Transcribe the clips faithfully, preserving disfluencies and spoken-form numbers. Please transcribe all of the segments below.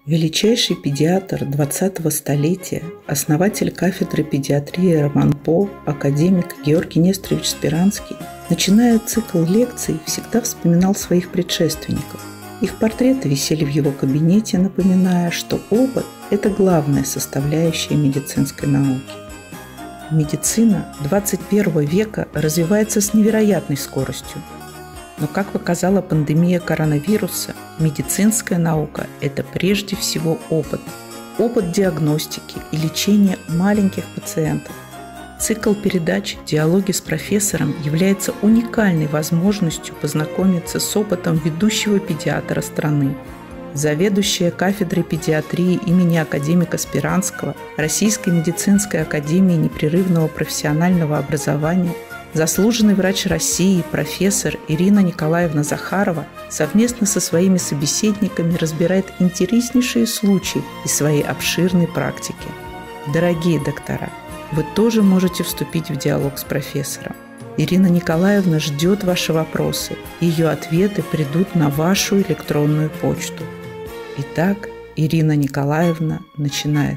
Величайший педиатр двадцатого столетия, основатель кафедры педиатрии РАМОНПО, академик Георгий Несторович Сперанский, начиная цикл лекций, всегда вспоминал своих предшественников. Их портреты висели в его кабинете, напоминая, что опыт – это главная составляющая медицинской науки. Медицина двадцать первого века развивается с невероятной скоростью. Но, как показала пандемия коронавируса, медицинская наука – это прежде всего опыт. Опыт диагностики и лечения маленьких пациентов. Цикл передач «Диалоги с профессором» является уникальной возможностью познакомиться с опытом ведущего педиатра страны. Заведующая кафедрой педиатрии имени академика Сперанского Российской медицинской академии непрерывного профессионального образования, заслуженный врач России, профессор Ирина Николаевна Захарова совместно со своими собеседниками разбирает интереснейшие случаи из своей обширной практики. Дорогие доктора, вы тоже можете вступить в диалог с профессором. Ирина Николаевна ждет ваши вопросы. Ее ответы придут на вашу электронную почту. Итак, Ирина Николаевна начинает.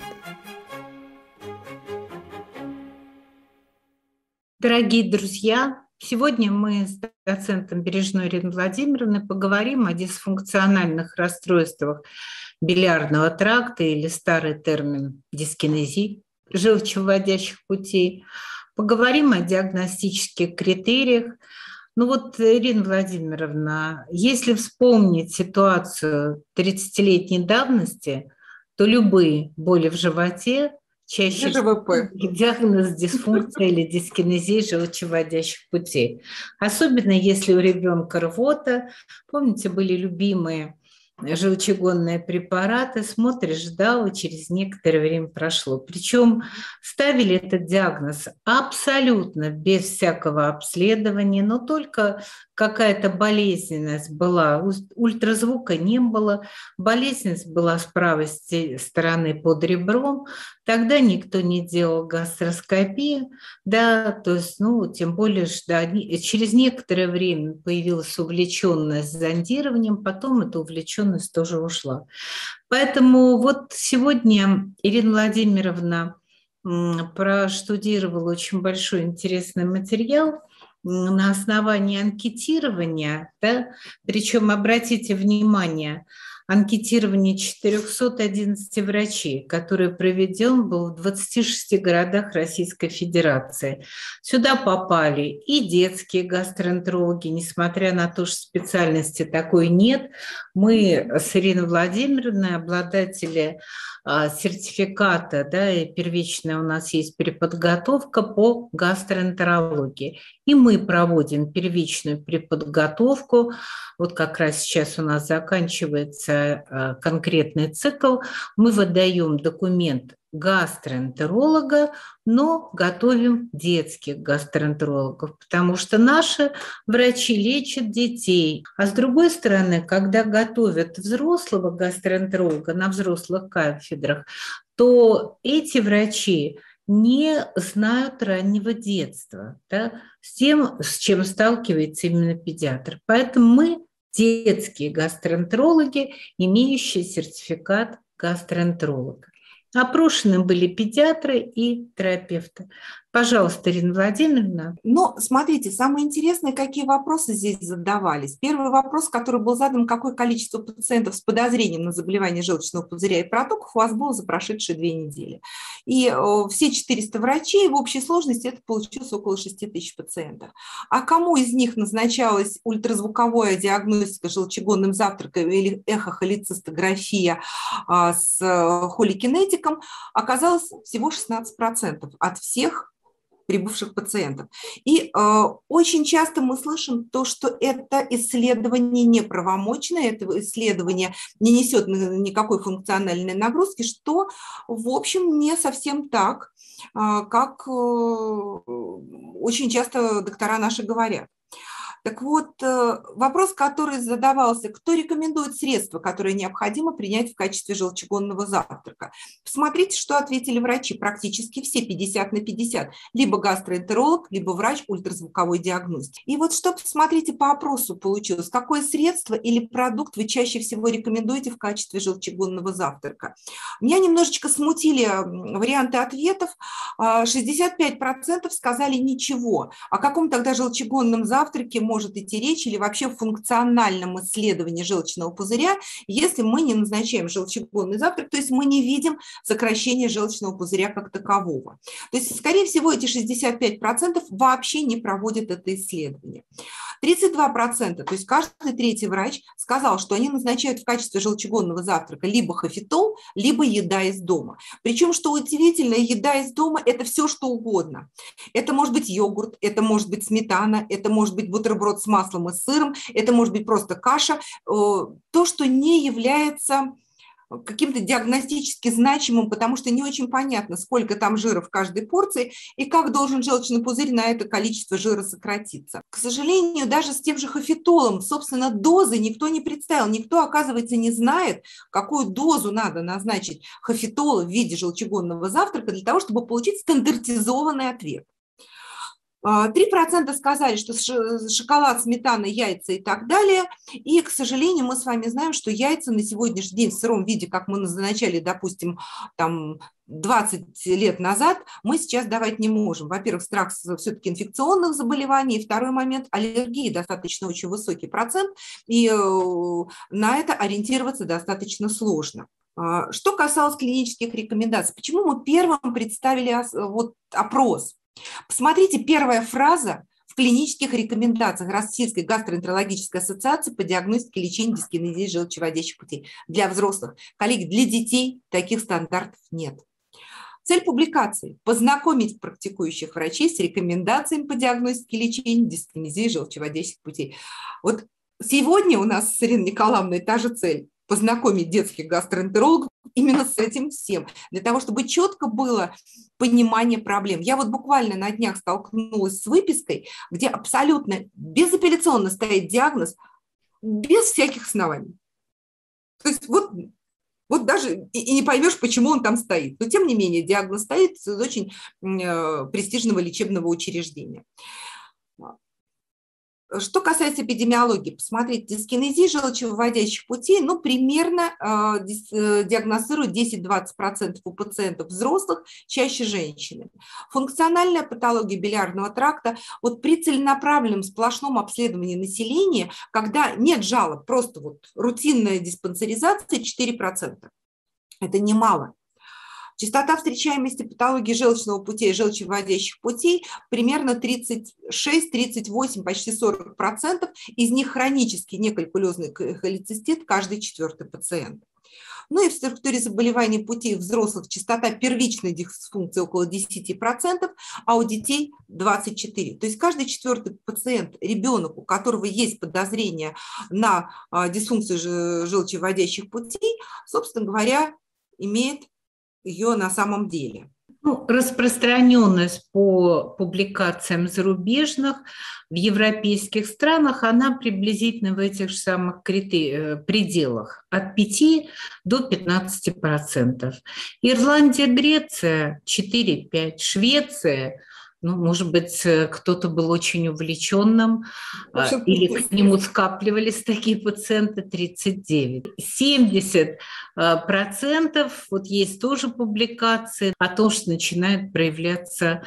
Дорогие друзья, сегодня мы с доцентом Бережной Ириной Владимировной поговорим о дисфункциональных расстройствах билиарного тракта или старый термин дискинезии желчевыводящих путей. Поговорим о диагностических критериях. Ну вот, Ирина Владимировна, если вспомнить ситуацию тридцатилетней давности, то любые боли в животе чаще всего диагноз дисфункции или дискинезии желчевыводящих путей. Особенно если у ребенка рвота. Помните, были любимые желчегонные препараты, смотришь, ждал, и через некоторое время прошло. Причем ставили этот диагноз абсолютно без всякого обследования, но только какая-то болезненность была, ультразвука не было, болезненность была с правой стороны под ребром, тогда никто не делал гастроскопию, да, то есть, ну, тем более, что они, через некоторое время появилась увлеченность зондированием, потом эта увлеченность тоже ушла. Поэтому вот сегодня Ирина Владимировна проштудировала очень большой интересный материал на основании анкетирования, да, причем обратите внимание, анкетирование четырехсот одиннадцати врачей, который проведен был в двадцати шести городах Российской Федерации. Сюда попали и детские гастроэнтерологи, несмотря на то, что специальности такой нет. Мы с Ириной Владимировной, обладатели сертификата, да, и первичная у нас есть переподготовка по гастроэнтерологии. И мы проводим первичную переподготовку. Вот как раз сейчас у нас заканчивается конкретный цикл. Мы выдаем документ гастроэнтеролога, но готовим детских гастроэнтерологов, потому что наши врачи лечат детей. А с другой стороны, когда готовят взрослого гастроэнтеролога на взрослых кафедрах, то эти врачи не знают раннего детства, да, с тем, с чем сталкивается именно педиатр. Поэтому мы детские гастроэнтерологи, имеющие сертификат гастроэнтеролога. Опрошены были педиатры и терапевты. Пожалуйста, Ирина Владимировна. Ну, смотрите, самое интересное, какие вопросы здесь задавались. Первый вопрос, который был задан: какое количество пациентов с подозрением на заболевание желчного пузыря и протоков у вас было за прошедшие две недели. И э, все четыреста врачей, в общей сложности это получилось около шести тысяч пациентов. А кому из них назначалась ультразвуковая диагностика желчегонным завтраком или эхохолецистография э, с э, холикинетиком, оказалось всего шестнадцать процентов от всех прибывших пациентов. И э, очень часто мы слышим то, что это исследование неправомочное, это исследование не несет никакой функциональной нагрузки, что, в общем, не совсем так, э, как э, очень часто доктора наши говорят. Так вот, вопрос, который задавался: кто рекомендует средства, которые необходимо принять в качестве желчегонного завтрака? Посмотрите, что ответили врачи. Практически все, пятьдесят на пятьдесят. Либо гастроэнтеролог, либо врач ультразвуковой диагностики. И вот что, посмотрите, по опросу получилось. Какое средство или продукт вы чаще всего рекомендуете в качестве желчегонного завтрака? Меня немножечко смутили варианты ответов. шестьдесят пять процентов сказали ничего. О каком тогда желчегонном завтраке может может идти речь, или вообще в функциональном исследовании желчного пузыря, если мы не назначаем желчегонный завтрак, то есть мы не видим сокращения желчного пузыря как такового. То есть, скорее всего, эти шестьдесят пять процентов вообще не проводят это исследование. тридцать два процента, то есть каждый третий врач сказал, что они назначают в качестве желчегонного завтрака либо хафитол, либо еда из дома. Причем, что удивительно, еда из дома – это все, что угодно. Это может быть йогурт, это может быть сметана, это может быть бутерброд с маслом и сыром, это может быть просто каша. То, что не является каким-то диагностически значимым, потому что не очень понятно, сколько там жира в каждой порции и как должен желчный пузырь на это количество жира сократиться. К сожалению, даже с тем же хафитолом, собственно, дозы никто не представил. Никто, оказывается, не знает, какую дозу надо назначить хафитола в виде желчегонного завтрака для того, чтобы получить стандартизованный ответ. три процента сказали, что шоколад, сметана, яйца и так далее. И, к сожалению, мы с вами знаем, что яйца на сегодняшний день в сыром виде, как мы назначали, допустим, там двадцать лет назад, мы сейчас давать не можем. Во-первых, страх все-таки инфекционных заболеваний. И второй момент – аллергии, достаточно очень высокий процент. И на это ориентироваться достаточно сложно. Что касалось клинических рекомендаций, почему мы первым представили вот опрос? Посмотрите, первая фраза в клинических рекомендациях Российской гастроэнтерологической ассоциации по диагностике и лечению дискинезии желчевыводящих путей для взрослых. Коллеги, для детей таких стандартов нет. Цель публикации – познакомить практикующих врачей с рекомендациями по диагностике и лечению дискинезии желчевыводящих путей. Вот сегодня у нас с Ириной Николаевной та же цель – познакомить детских гастроэнтерологов именно с этим всем, для того, чтобы четко было понимание проблем. Я вот буквально на днях столкнулась с выпиской, где абсолютно безапелляционно стоит диагноз, без всяких оснований. То есть вот, вот даже и не поймешь, почему он там стоит. Но тем не менее диагноз стоит из очень престижного лечебного учреждения. Что касается эпидемиологии, посмотрите, дискинезия желчевыводящих путей, ну, примерно э, диагностируют десять-двадцать процентов у пациентов взрослых, чаще женщины. Функциональная патология билиарного тракта, вот при целенаправленном сплошном обследовании населения, когда нет жалоб, просто вот рутинная диспансеризация, четыре процента. Это немало. Частота встречаемости патологии желчного путей и желчевыводящих путей примерно тридцать шесть - тридцать восемь, почти сорок процентов. Из них хронический некалькулезный холецистит каждый четвертый пациент. Ну и в структуре заболеваний путей взрослых частота первичной дисфункции около десять процентов, а у детей двадцать четыре процента. То есть каждый четвертый пациент, ребенок, у которого есть подозрение на дисфункцию желчевыводящих путей, собственно говоря, имеет ее на самом деле. Ну, распространенность по публикациям зарубежных в европейских странах, она приблизительно в этих же самых критери- пределах от пяти до пятнадцати процентов. Ирландия, Греция четыре-пять, Швеция, ну, может быть, кто-то был очень увлеченным, или к нему скапливались такие пациенты, тридцать девять. семьдесят процентов, вот есть тоже публикации о том, что начинает проявляться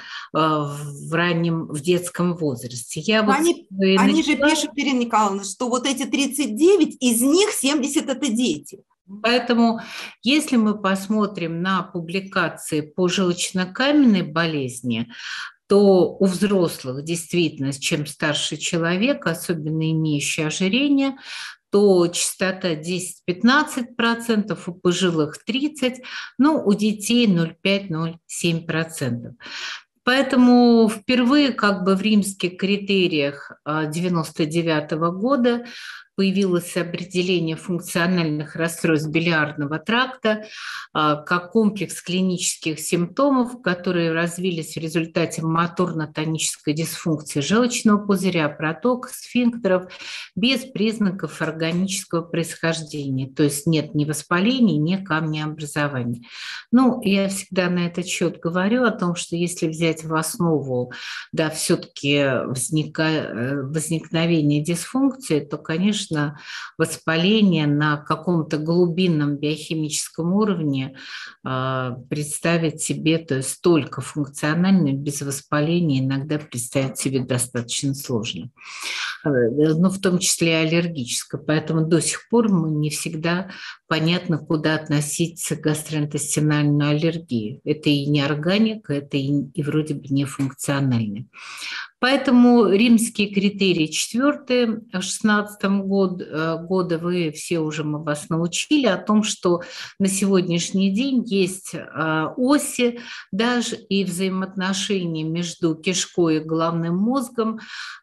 в раннем, в детском возрасте. Я вот они они начала... же пишут, Ирина Николаевна, что вот эти тридцать девять, из них семьдесят – это дети. Поэтому, если мы посмотрим на публикации по желчнокаменной болезни, то у взрослых действительно, чем старше человек, особенно имеющий ожирение, то частота десять-пятнадцать процентов, у пожилых тридцать процентов, но у детей ноль целых пять - ноль целых семь десятых процента. Поэтому впервые как бы в римских критериях девяносто девятого года появилось определение функциональных расстройств билиарного тракта как комплекс клинических симптомов, которые развились в результате моторно-тонической дисфункции желчного пузыря, протока, сфинктеров без признаков органического происхождения. То есть нет ни воспаления, ни камнеобразования. Ну, я всегда на этот счет говорю о том, что если взять в основу, да, все-таки возника... возникновение дисфункции, то, конечно, воспаление на каком-то глубинном биохимическом уровне э, представить себе, то есть только функционально, без воспаления, иногда представить себе достаточно сложно. Ну, в том числе и аллергическое. Поэтому до сих пор мы не всегда понятно, куда относить гастроинтестинальную аллергию. Это и не органика, это и, и вроде бы не функционально. Поэтому римские критерии четвертые шестнадцатого года, года вы все уже, мы вас научили о том, что на сегодняшний день есть оси, даже и взаимоотношения между кишкой и головным мозгом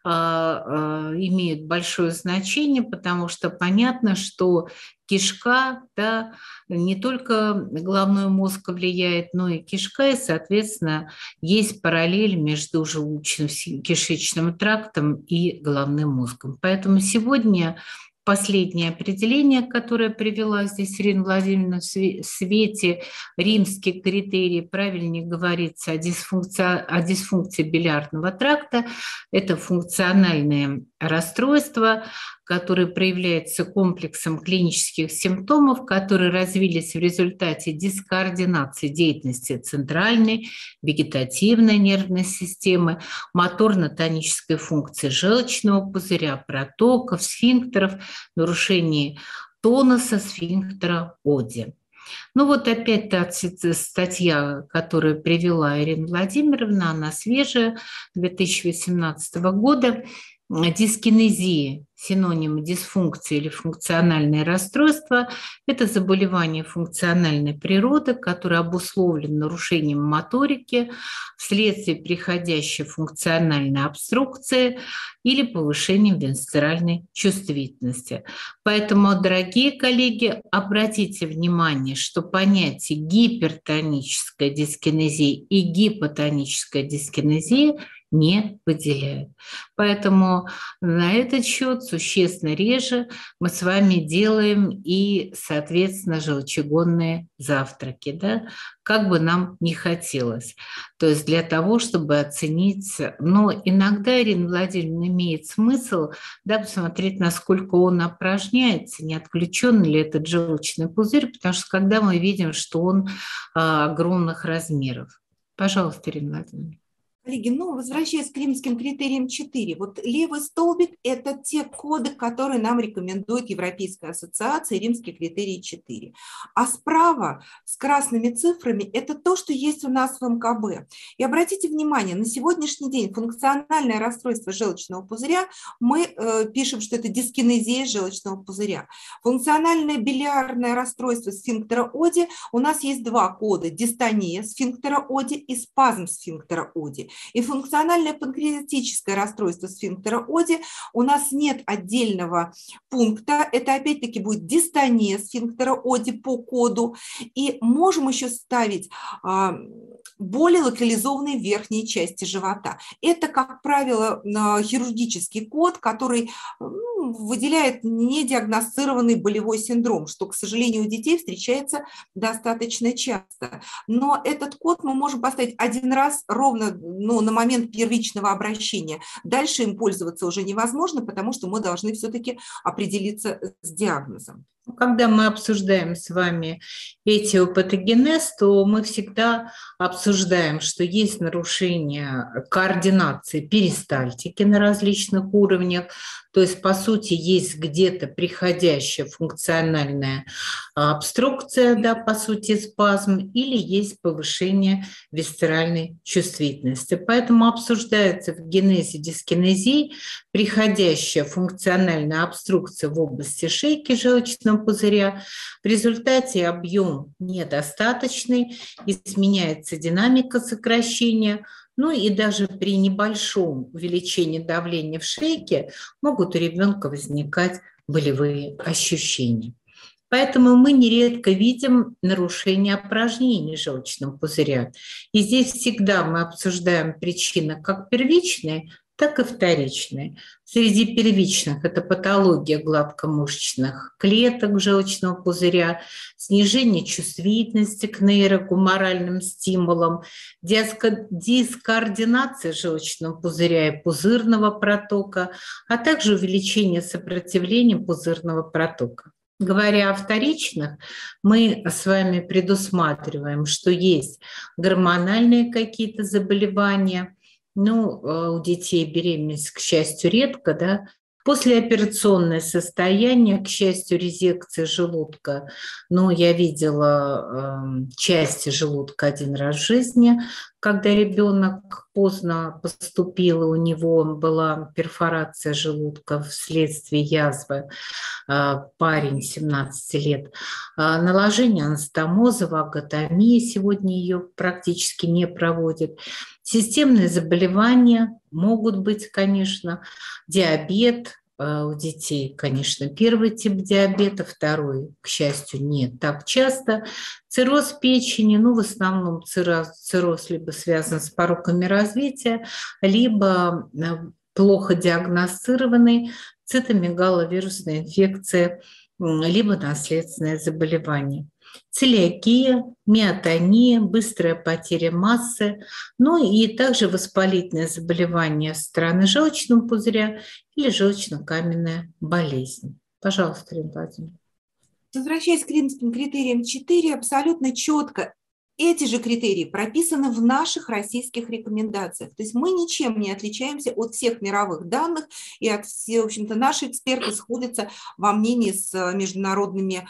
имеют большое значение, потому что понятно, что кишка, да, не только головной мозг влияет, но и кишка, и, соответственно, есть параллель между желудочно-кишечным трактом и головным мозгом. Поэтому сегодня последнее определение, которое привела здесь Ирина Владимировна в свете римских критерий, правильнее говорится о дисфункции, о дисфункции билиарного тракта. Это функциональное расстройство, которое проявляется комплексом клинических симптомов, которые развились в результате дискоординации деятельности центральной, вегетативной нервной системы, моторно-тонической функции желчного пузыря, протоков, сфинктеров, нарушении тонуса сфинктера Оди. Ну вот опять та статья, которую привела Ирина Владимировна, она свежая, две тысячи восемнадцатого года. Дискинезия, синоним дисфункции или функциональное расстройство – это заболевание функциональной природы, которое обусловлено нарушением моторики вследствие приходящей функциональной обструкции или повышением висцеральной чувствительности. Поэтому, дорогие коллеги, обратите внимание, что понятие гипертоническая дискинезия и гипотоническая дискинезия не выделяют. Поэтому на этот счет существенно реже мы с вами делаем и, соответственно, желчегонные завтраки, да, как бы нам ни хотелось. То есть для того, чтобы оценить, но иногда, Ирина Владимировна, имеет смысл, да, посмотреть, насколько он опорожняется, не отключен ли этот желчный пузырь, потому что когда мы видим, что он а, огромных размеров. Пожалуйста, Ирина Владимировна. Коллеги, ну, возвращаясь к римским критериям четыре, вот левый столбик – это те коды, которые нам рекомендует Европейская ассоциация, римские критерии четыре. А справа с красными цифрами – это то, что есть у нас в эм ка бэ. И обратите внимание, на сегодняшний день функциональное расстройство желчного пузыря, мы э, пишем, что это дискинезия желчного пузыря. Функциональное билиарное расстройство сфинктера Оди, у нас есть два кода – дистония сфинктера Оди и спазм сфинктера Оди. И функциональное панкреатическое расстройство сфинктера Оди у нас нет отдельного пункта. Это опять-таки будет дистония сфинктера Оди по коду. И можем еще ставить а, боли, локализованные в верхней части живота. Это, как правило, хирургический код, который ну, выделяет недиагностированный болевой синдром, что, к сожалению, у детей встречается достаточно часто. Но этот код мы можем поставить один раз ровно ну, на момент первичного обращения. Дальше им пользоваться уже невозможно, потому что мы должны все-таки определиться с диагнозом. Когда мы обсуждаем с вами этиопатогенез, то мы всегда обсуждаем, что есть нарушение координации перистальтики на различных уровнях, то есть, по сути, есть где-то приходящая функциональная обструкция, да, по сути, спазм, или есть повышение висцеральной чувствительности. Поэтому обсуждается в генезе дискинезии приходящая функциональная обструкция в области шейки желчного пузыря. В результате объем недостаточный, изменяется динамика сокращения. Ну и даже при небольшом увеличении давления в шейке могут у ребенка возникать болевые ощущения. Поэтому мы нередко видим нарушение опорожнения желчного пузыря. И здесь всегда мы обсуждаем причины как первичные, так и вторичные. Среди первичных это патология гладкомышечных клеток желчного пузыря, снижение чувствительности к нейрогуморальным стимулам, дискоординация желчного пузыря и пузырного протока, а также увеличение сопротивления пузырного протока. Говоря о вторичных, мы с вами предусматриваем, что есть гормональные какие-то заболевания. Ну, у детей беременность, к счастью, редко, да. Послеоперационное состояние, к счастью, резекция желудка. Ну, я видела э, части желудка один раз в жизни, когда ребенок поздно поступил, и у него была перфорация желудка вследствие язвы. Э, парень семнадцати лет. Э, наложение анастомоза, ваготомия, сегодня ее практически не проводят. Системные заболевания могут быть, конечно, диабет у детей, конечно, первый тип диабета, второй, к счастью, не так часто. Цирроз печени, ну, в основном цирроз, цирроз либо связан с пороками развития, либо плохо диагностированный цитомегаловирусная инфекция, либо наследственное заболевание. Целиакия, миотония, быстрая потеря массы, ну и также воспалительное заболевание стороны желчного пузыря или желчно-каменная болезнь. Пожалуйста, Ирина Владимировна. Возвращаясь к римским критериям четыре, абсолютно четко эти же критерии прописаны в наших российских рекомендациях. То есть мы ничем не отличаемся от всех мировых данных, и от всех, в общем-то, наши эксперты сходятся во мнении с международными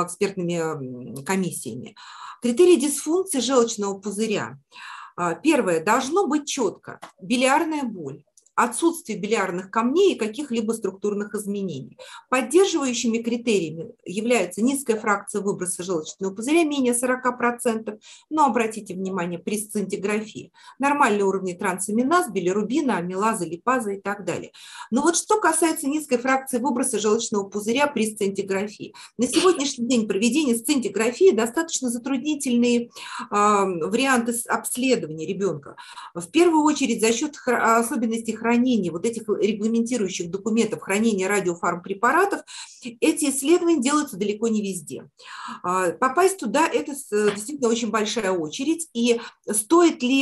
экспертными комиссиями. Критерии дисфункции желчного пузыря. Первое. Должно быть четко. Билиарная боль, отсутствие билиарных камней и каких-либо структурных изменений. Поддерживающими критериями является низкая фракция выброса желчного пузыря, менее сорока процентов, но обратите внимание, при сцинтиграфии. Нормальные уровни трансаминаз, билирубина, амилаза, липаза и так далее. Но вот что касается низкой фракции выброса желчного пузыря при сцинтиграфии. На сегодняшний день проведение сцинтиграфии достаточно затруднительные э, варианты обследования ребенка. В первую очередь за счет особенностей хранения хранения вот этих регламентирующих документов, хранения радиофармпрепаратов, эти исследования делаются далеко не везде. Попасть туда – это действительно очень большая очередь. И стоит ли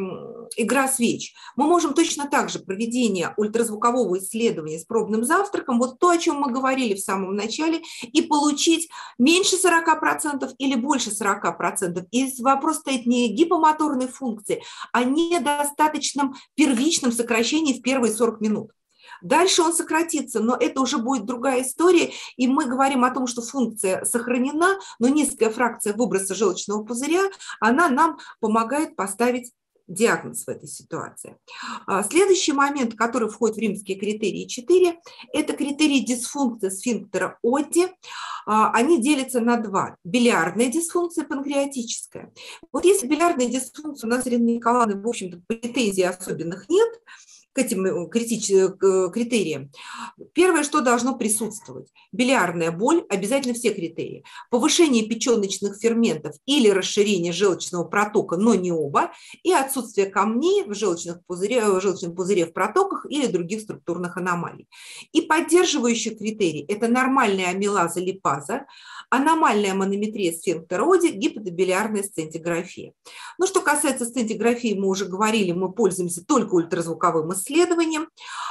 игра свеч? Мы можем точно так же проведение ультразвукового исследования с пробным завтраком, вот то, о чем мы говорили в самом начале, и получить меньше сорока процентов или больше сорока процентов. И вопрос стоит не гипомоторной функции, а недостаточном первичном сокращении в первые сорок минут. Дальше он сократится, но это уже будет другая история, и мы говорим о том, что функция сохранена, но низкая фракция выброса желчного пузыря, она нам помогает поставить диагноз в этой ситуации. Следующий момент, который входит в римские критерии четыре, это критерии дисфункции сфинктера Одди. Они делятся на два. Билиарная дисфункция, панкреатическая. Вот если билиарная дисфункция, у нас, Ирина Николаевна, в общем-то, претензий особенных нет к этим критериям. Первое, что должно присутствовать. Билиарная боль, обязательно все критерии. Повышение печеночных ферментов или расширение желчного протока, но не оба. И отсутствие камней в, желчных пузыре, в желчном пузыре в протоках или других структурных аномалий. И поддерживающие критерии – это нормальная амилаза, липаза, аномальная манометрия сфинктера Одди, гипотобилиарная сцинтиграфия. Ну, что касается сцинтиграфии, мы уже говорили, мы пользуемся только ультразвуковым исследованием,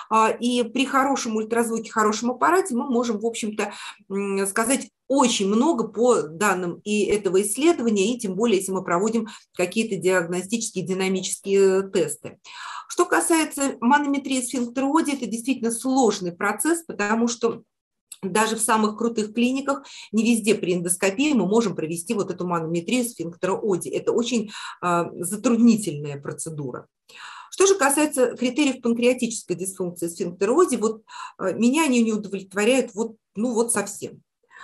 и при хорошем ультразвуке, хорошем аппарате мы можем, в общем-то, сказать очень много по данным и этого исследования, и тем более, если мы проводим какие-то диагностические, динамические тесты. Что касается манометрии сфинктера Одди, это действительно сложный процесс, потому что даже в самых крутых клиниках не везде при эндоскопии мы можем провести вот эту манометрию сфинктера Одди. Это очень э, затруднительная процедура. Что же касается критериев панкреатической дисфункции сфинктера Одди, вот э, меня они не удовлетворяют вот, ну, вот совсем.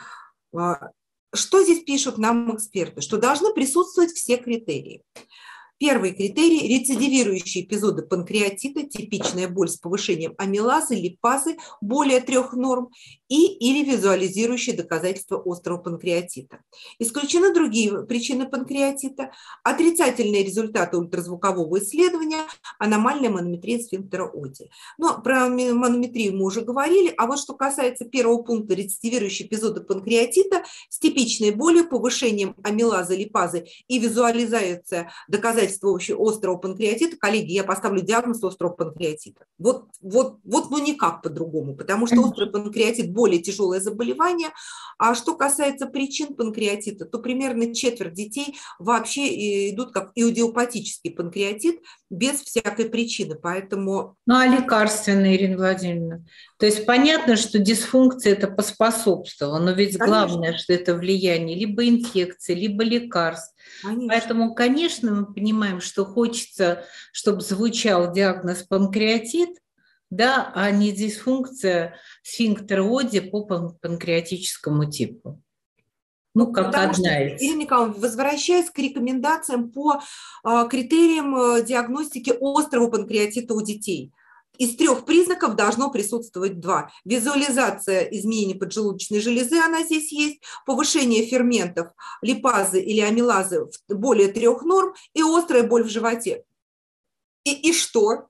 Э, что здесь пишут нам эксперты? Что должны присутствовать все критерии. Первый критерий – рецидивирующие эпизоды панкреатита, типичная боль с повышением амилазы, липазы более трех норм и или визуализирующие доказательства острого панкреатита. Исключены другие причины панкреатита, отрицательные результаты ультразвукового исследования, аномальная манометрия сфинктера Оди. Но про манометрию мы уже говорили, а вот что касается первого пункта рецидивирующие эпизоды панкреатита с типичной болью, повышением амилазы, липазы и визуализация доказательства острого панкреатита, коллеги, я поставлю диагноз острого панкреатита. Вот, вот, вот ну никак по-другому, потому что острый панкреатит более тяжелое заболевание, а что касается причин панкреатита, то примерно четверть детей вообще идут как иудиопатический панкреатит без всякой причины, поэтому... Ну а лекарственные, Ирина Владимировна? То есть понятно, что дисфункция это поспособствовала, но ведь Конечно. Главное, что это влияние либо инфекции, либо лекарств. Конечно. Поэтому, конечно, мы понимаем, что хочется, чтобы звучал диагноз панкреатит, да, а не дисфункция сфинктера Оди по панкреатическому типу. Ну, как Потому одна что, из. Ирина Николаевна, возвращаясь к рекомендациям по э, критериям э, диагностики острого панкреатита у детей, из трех признаков должно присутствовать два. Визуализация изменений поджелудочной железы, она здесь есть, повышение ферментов, липазы или амилазы более трех норм и острая боль в животе. И, и что?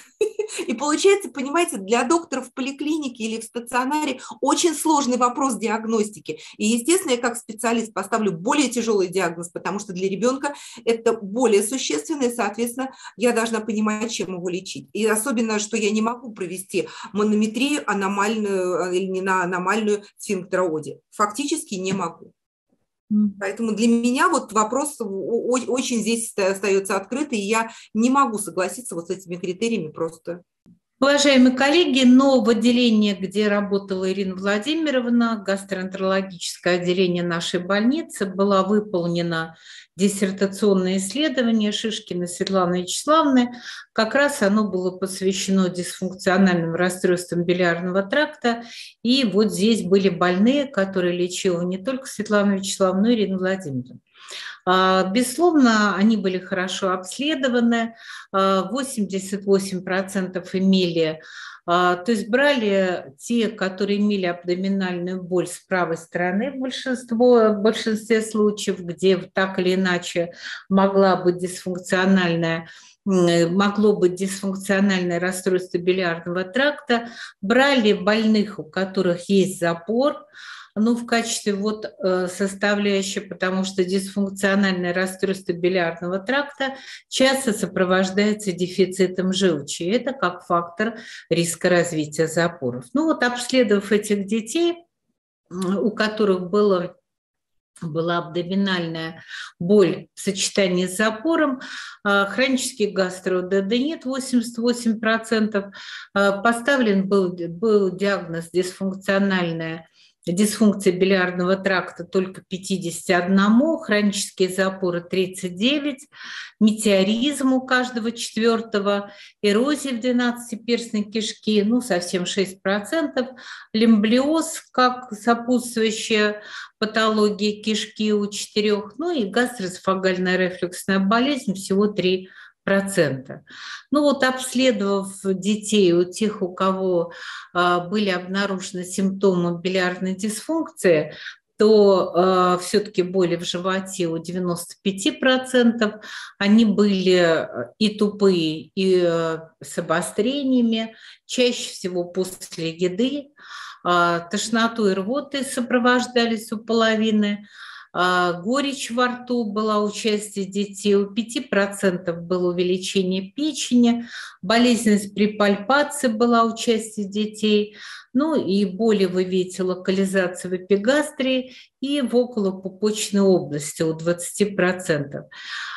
И получается, понимаете, для доктора в поликлинике или в стационаре очень сложный вопрос диагностики. И, естественно, я как специалист поставлю более тяжелый диагноз, потому что для ребенка это более существенно, и, соответственно, я должна понимать, чем его лечить. И особенно, что я не могу провести манометрию аномальную или не на аномальную сфинктера Оди. Фактически не могу. Поэтому для меня вот вопрос очень здесь остается открытый, и я не могу согласиться вот с этими критериями просто. Уважаемые коллеги, но в отделении, где работала Ирина Владимировна, гастроэнтерологическое отделение нашей больницы, было выполнено диссертационное исследование Шишкиной Светланы Вячеславовны. Как раз оно было посвящено дисфункциональным расстройствам билиарного тракта. И вот здесь были больные, которые лечила не только Светлана Вячеславовна, но и Ирина Владимировна. Безусловно, они были хорошо обследованы, восемьдесят восемь процентов имели, то есть брали те, которые имели абдоминальную боль с правой стороны в большинстве, в большинстве случаев, где так или иначе могла быть дисфункциональная могло быть дисфункциональное расстройство билиарного тракта, брали больных, у которых есть запор, ну, в качестве вот составляющей, потому что дисфункциональное расстройство билиарного тракта часто сопровождается дефицитом желчи. Это как фактор риска развития запоров. Ну вот, обследовав этих детей, у которых было была абдоминальная боль в сочетании с запором, хронический гастрооденит восемьдесят восемь процентов, поставлен был, был диагноз дисфункциональная дисфункция билиарного тракта только пятьдесят один, хронические запоры тридцать девять, метеоризм у каждого четвертого, эрозия в двенадцатиперстной кишке, ну, совсем шесть процентов, лимблиоз как сопутствующая патология кишки у четырех, ну и гастроэзофагальная рефлюксная болезнь всего три процента. Ну вот, обследовав детей, у тех, у кого а, были обнаружены симптомы билиарной дисфункции, то э, все-таки боли в животе у девяноста пяти процентов, они были и тупые, и э, с обострениями, чаще всего после еды, э, тошнотой и рвотой сопровождались у половины, горечь во рту была у части детей, у пяти процентов было увеличение печени, болезненность при пальпации была у части детей, ну и боли в ивете, локализация в эпигастрии и в околопупочной области у двадцати процентов.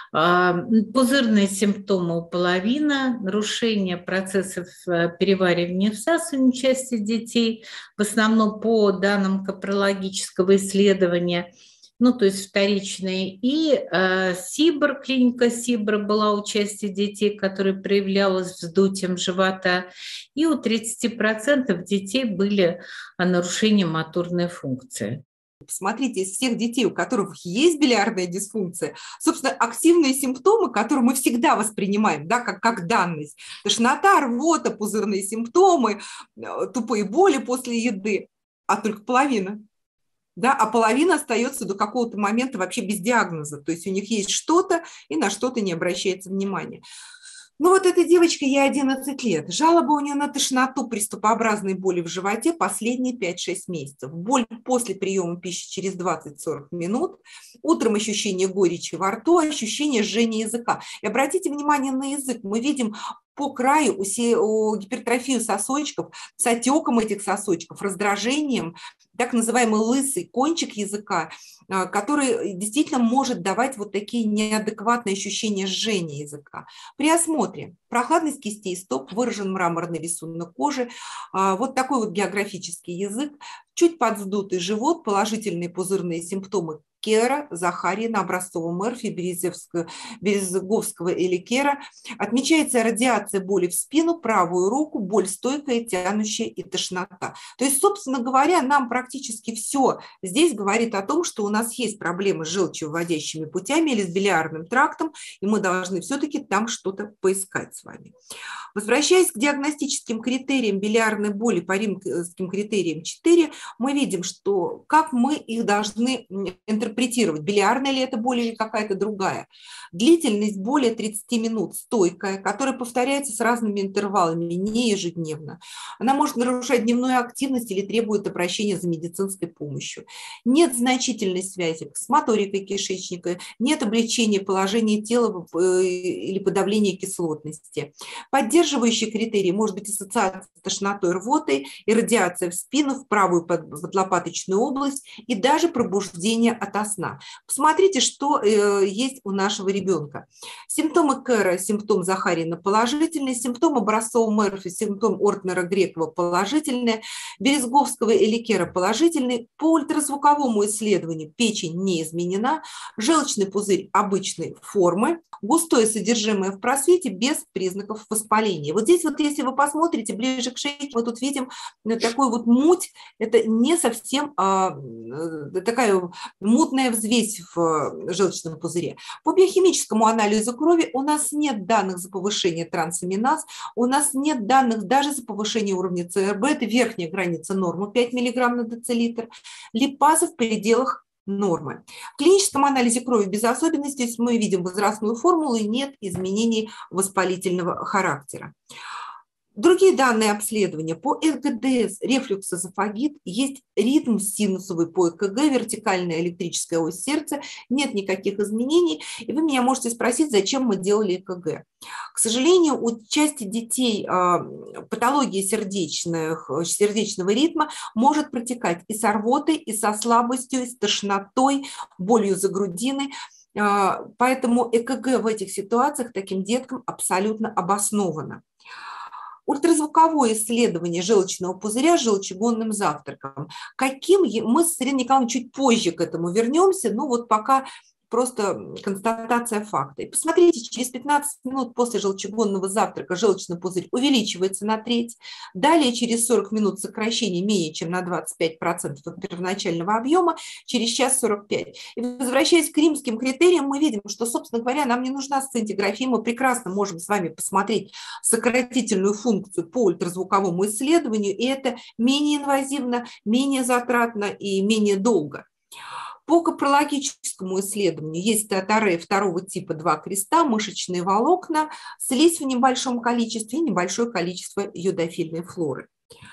Пузырные симптомы у половины, нарушение процессов переваривания и всасывания части детей, в основном по данным капрологического исследования, ну, то есть вторичные, и э, СИБР, клиника СИБР была у части детей, которая проявлялась вздутием живота, и у тридцати процентов детей были нарушения моторной функции. посмотрите, из всех детей, у которых есть билиарная дисфункция, собственно, активные симптомы, которые мы всегда воспринимаем, да, как, как данность, тошнота, рвота, пузырные симптомы, тупые боли после еды, а только половина. Да, а половина остается до какого-то момента вообще без диагноза, то есть у них есть что-то, и на что-то не обращается внимания. Ну вот этой девочке ей одиннадцать лет. Жалоба у нее на тошноту, приступообразные боли в животе последние пять-шесть месяцев. Боль после приема пищи через двадцать-сорок минут. Утром ощущение горечи во рту, ощущение жжения языка. И обратите внимание на язык. Мы видим по краю у гипертрофию сосочков, с отеком этих сосочков, раздражением, так называемый лысый кончик языка, который действительно может давать вот такие неадекватные ощущения жжения языка. При осмотре прохладность кистей стоп, выражен мраморный рисунок кожи, вот такой вот географический язык, чуть подвздутый живот, положительные пузырные симптомы Кера, Захарина, образцового Мерфи, Березговского или Кера. Отмечается радиация боли в спину, правую руку, боль стойкая, тянущая и тошнота. То есть, собственно говоря, нам практически все здесь говорит о том, что у нас есть проблемы с желчевыводящими путями или с билиарным трактом, и мы должны все-таки там что-то поискать с вами. Возвращаясь к диагностическим критериям билиарной боли по римским критериям четыре, мы видим, что как мы их должны интерпретировать. интерпретировать, билиарная ли это боль или какая-то другая. Длительность более тридцати минут, стойкая, которая повторяется с разными интервалами, не ежедневно. Она может нарушать дневную активность или требует обращения за медицинской помощью. Нет значительной связи с моторикой кишечника, нет облегчения положения тела или подавления кислотности. Поддерживающие критерии может быть ассоциация с тошнотой, рвотой, и радиация в спину, в правую подлопаточную область и даже пробуждение от сна. Посмотрите, что э, есть у нашего ребенка. Симптомы Кэра, симптом Захарина положительные, симптом образцового Мерфи, симптом Ортнера-Грекова положительные, Березговского или Кера положительные. По ультразвуковому исследованию печень не изменена, желчный пузырь обычной формы, густое содержимое в просвете без признаков воспаления. Вот здесь вот, если вы посмотрите ближе к шейке, мы тут видим такую вот муть, это не совсем а, такая мутная взвесь в желчном пузыре. По биохимическому анализу крови у нас нет данных за повышение трансаминаз, у нас нет данных даже за повышение уровня ЦРБ, это верхняя граница нормы пять миллиграмм на децилитр, липазы в пределах нормы. В клиническом анализе крови без особенностей мы видим возрастную формулу и нет изменений воспалительного характера. Другие данные обследования по эр гэ дэ эс, рефлюксозофагит, есть ритм синусовый по э ка гэ, вертикальная электрическая ось сердца, нет никаких изменений. И вы меня можете спросить, зачем мы делали э ка гэ. К сожалению, у части детей патология сердечных, сердечного ритма может протекать и с рвотой, и со слабостью, и с тошнотой, болью за грудиной. Поэтому э ка гэ в этих ситуациях таким деткам абсолютно обосновано. Ультразвуковое исследование желчного пузыря с желчегонным завтраком. Каким мы с Ириной Николаевной чуть позже к этому вернемся, но вот пока просто констатация факта. И посмотрите, через пятнадцать минут после желчегонного завтрака желчный пузырь увеличивается на треть. Далее через сорок минут сокращение менее чем на двадцать пять процентов от первоначального объема, через час сорок пять. И возвращаясь к римским критериям, мы видим, что, собственно говоря, нам не нужна сцинтиграфия, мы прекрасно можем с вами посмотреть сократительную функцию по ультразвуковому исследованию, и это менее инвазивно, менее затратно и менее долго. По капрологическому исследованию есть театарея второго типа два креста, мышечные волокна, слизь в небольшом количестве и небольшое количество йодофильной флоры.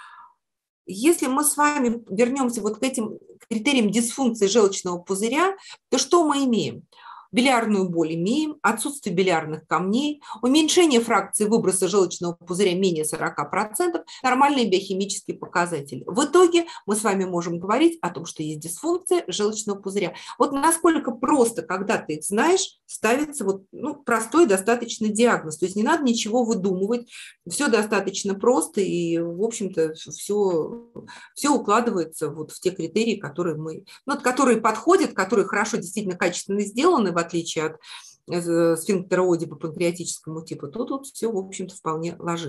Если мы с вами вернемся вот к этим критериям дисфункции желчного пузыря, то что мы имеем? Билиарную боль имеем, отсутствие билиарных камней, уменьшение фракции выброса желчного пузыря менее сорока процентов, нормальные биохимические показатели. В итоге мы с вами можем говорить о том, что есть дисфункция желчного пузыря. Вот насколько просто, когда ты их знаешь, ставится вот, ну, простой достаточно диагноз. То есть не надо ничего выдумывать, все достаточно просто и, в общем-то, все, все укладывается вот в те критерии, которые, мы, ну, которые подходят, которые хорошо, действительно качественно сделаны, в отличие от сфинктера Оди по панкреатическому типу, то тут все, в общем-то, вполне ложится.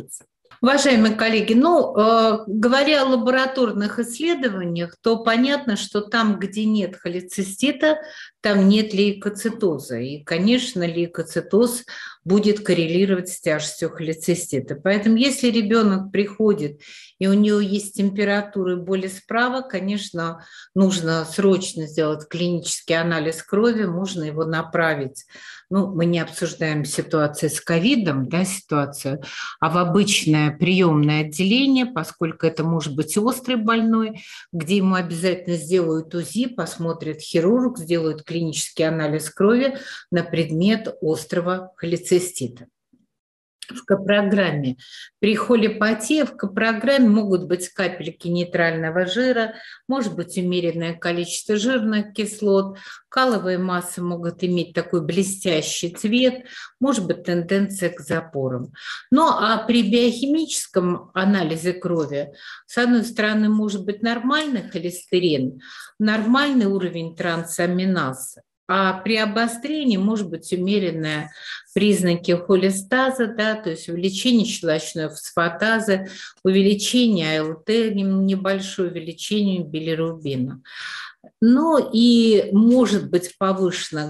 Уважаемые коллеги, ну, э, говоря о лабораторных исследованиях, то понятно, что там, где нет холецистита, там нет лейкоцитоза. И, конечно, лейкоцитоз будет коррелировать с тяжестью холецистита. Поэтому, если ребенок приходит, и у него есть температура и боли справа, конечно, нужно срочно сделать клинический анализ крови, можно его направить. Ну, мы не обсуждаем ситуацию с ковидом, да, ситуацию, а в обычное приемное отделение, поскольку это может быть острый больной, где ему обязательно сделают УЗИ, посмотрит хирург, сделают клинический анализ крови на предмет острого холецистита. В копрограмме при холепатии в копрограмме могут быть капельки нейтрального жира, может быть умеренное количество жирных кислот, каловые массы могут иметь такой блестящий цвет, может быть тенденция к запорам. Ну а при биохимическом анализе крови, с одной стороны, может быть нормальный холестерин, нормальный уровень трансаминазы, а при обострении может быть умеренные признаки холестаза, да, то есть увеличение щелочной фосфатазы, увеличение АЛТ, небольшое увеличение билирубина. Ну и может быть повышена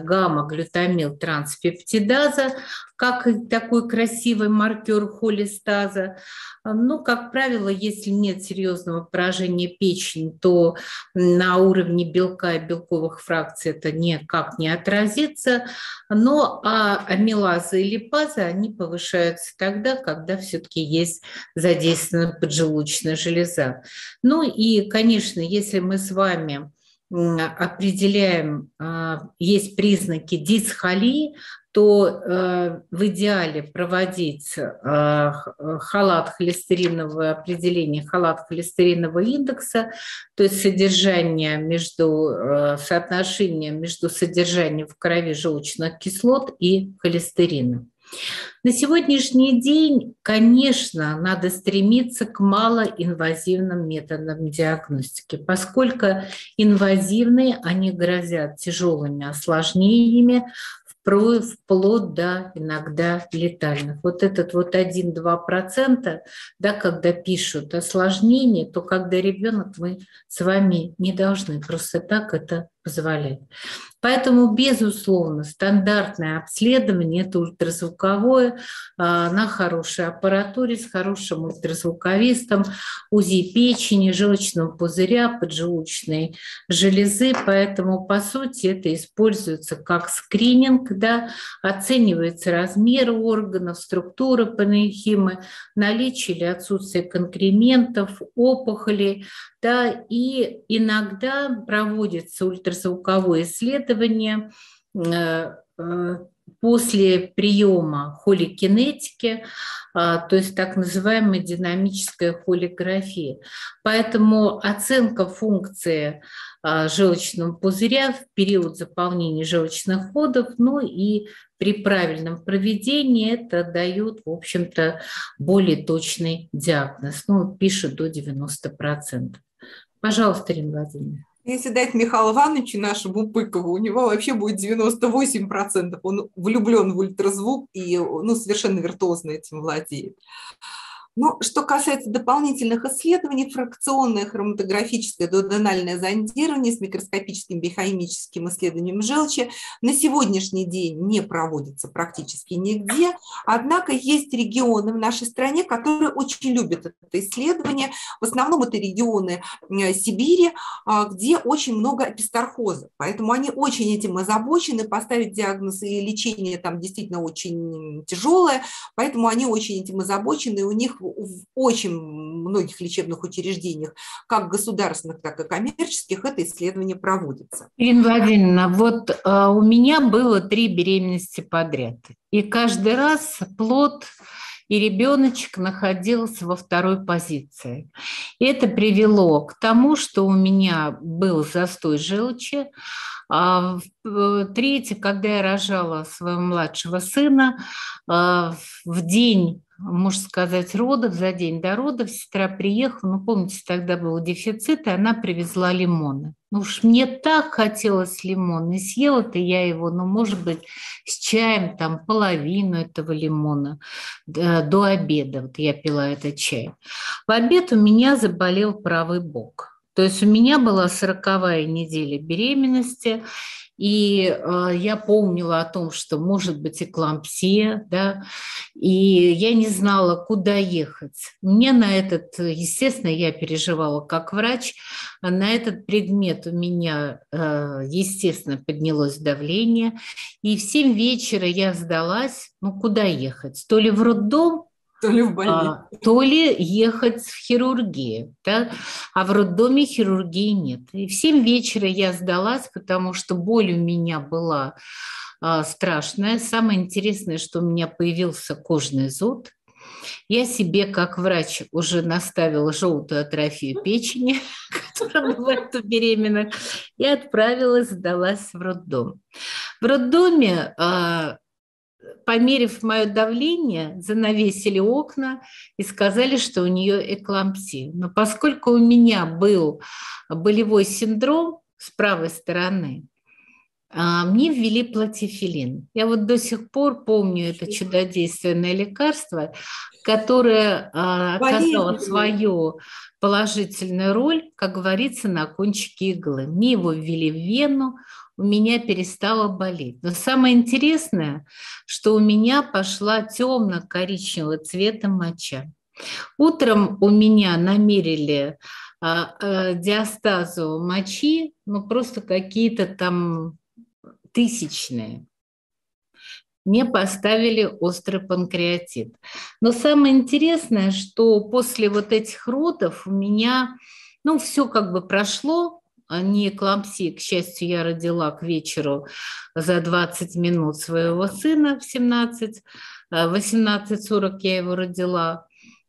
гамма-глютамил-транспептидаза, как такой красивый маркер холестаза. Ну, как правило, если нет серьезного поражения печени, то на уровне белка и белковых фракций это никак не отразится. Но а амилазы и липазы, они повышаются тогда, когда все-таки есть задействована поджелудочная железа. Ну и, конечно, если мы с вами определяем, есть признаки дисхолии, то в идеале проводить халат холестеринового определения, халат холестеринового индекса, то есть содержание между, соотношение между содержанием в крови желчных кислот и холестерина. На сегодняшний день, конечно, надо стремиться к малоинвазивным методам диагностики, поскольку инвазивные, они грозят тяжелыми осложнениями, вплоть до иногда летальных. Вот этот вот один-два процента, да, когда пишут осложнения, то когда ребенок, мы с вами не должны просто так это позволять. Поэтому, безусловно, стандартное обследование – это ультразвуковое на хорошей аппаратуре, с хорошим ультразвуковистом, УЗИ печени, желчного пузыря, поджелудочной железы. Поэтому, по сути, это используется как скрининг, да, оценивается размер органов, структура паненхимы, наличие или отсутствие конкрементов, опухолей, да, и иногда проводится ультразвуковое исследование после приема холикинетики, то есть так называемая динамическая холиграфия. Поэтому оценка функции желчного пузыря в период заполнения желчных ходов, ну и при правильном проведении это дает, в общем-то, более точный диагноз. Ну, пишут до девяноста процентов. Пожалуйста, Ирина Владимировна. Если дать Михаилу Ивановичу, нашему Пыкову, у него вообще будет девяносто восемь процентов. Он влюблен в ультразвук и ну, совершенно виртуозно этим владеет. Ну, что касается дополнительных исследований, фракционное хроматографическое дуоденальное зондирование с микроскопическим биохимическим исследованием желчи на сегодняшний день не проводится практически нигде, однако есть регионы в нашей стране, которые очень любят это исследование. В основном это регионы Сибири, где очень много эпистархоза, поэтому они очень этим озабочены, поставить диагноз и лечение там действительно очень тяжелое, поэтому они очень этим озабочены, и у них в очень многих лечебных учреждениях, как государственных, так и коммерческих, это исследование проводится. Ирина Владимировна, вот э, у меня было три беременности подряд, и каждый раз плод и ребеночек находился во второй позиции. И это привело к тому, что у меня был застой желчи. А третье, когда я рожала своего младшего сына, в день можно сказать, родов, за день до родов сестра приехала, ну, помните, тогда был дефицит, и она привезла лимоны. Ну уж мне так хотелось лимона, и съела-то я его, ну, может быть, с чаем, там, половину этого лимона до, до обеда, вот я пила этот чай. В обед у меня заболел правый бок. То есть у меня была сороковая неделя беременности, и э, я помнила о том, что может быть эклампсия, да, и я не знала, куда ехать. Мне на этот, естественно, я переживала как врач, а на этот предмет у меня, э, естественно, поднялось давление, и в семь вечера я сдалась, ну, куда ехать? То ли в роддом, то ли в больницу, а, то ли ехать в хирургию, да? А в роддоме хирургии нет. И в семь вечера я сдалась, потому что боль у меня была а, страшная. Самое интересное, что у меня появился кожный зуд. Я себе, как врач, уже наставила желтую атрофию печени, которая бывает у беременных, и отправилась, сдалась в роддом. В роддоме... А, померив мое давление, занавесили окна и сказали, что у нее эклампсия. Но поскольку у меня был болевой синдром с правой стороны, мне ввели платифилин. Я вот до сих пор помню это чудодейственное лекарство, которое оказало свою положительную роль, как говорится, на кончике иглы. Мне его ввели в вену, у меня перестало болеть. Но самое интересное, что у меня пошла темно-коричневого цвета моча. Утром у меня намерили а, а, диастазу мочи, ну просто какие-то там тысячные. Мне поставили острый панкреатит. Но самое интересное, что после вот этих родов у меня, ну, все как бы прошло, не эклампсия, к счастью, я родила к вечеру за двадцать минут своего сына в семнадцать, в восемнадцать сорок я его родила.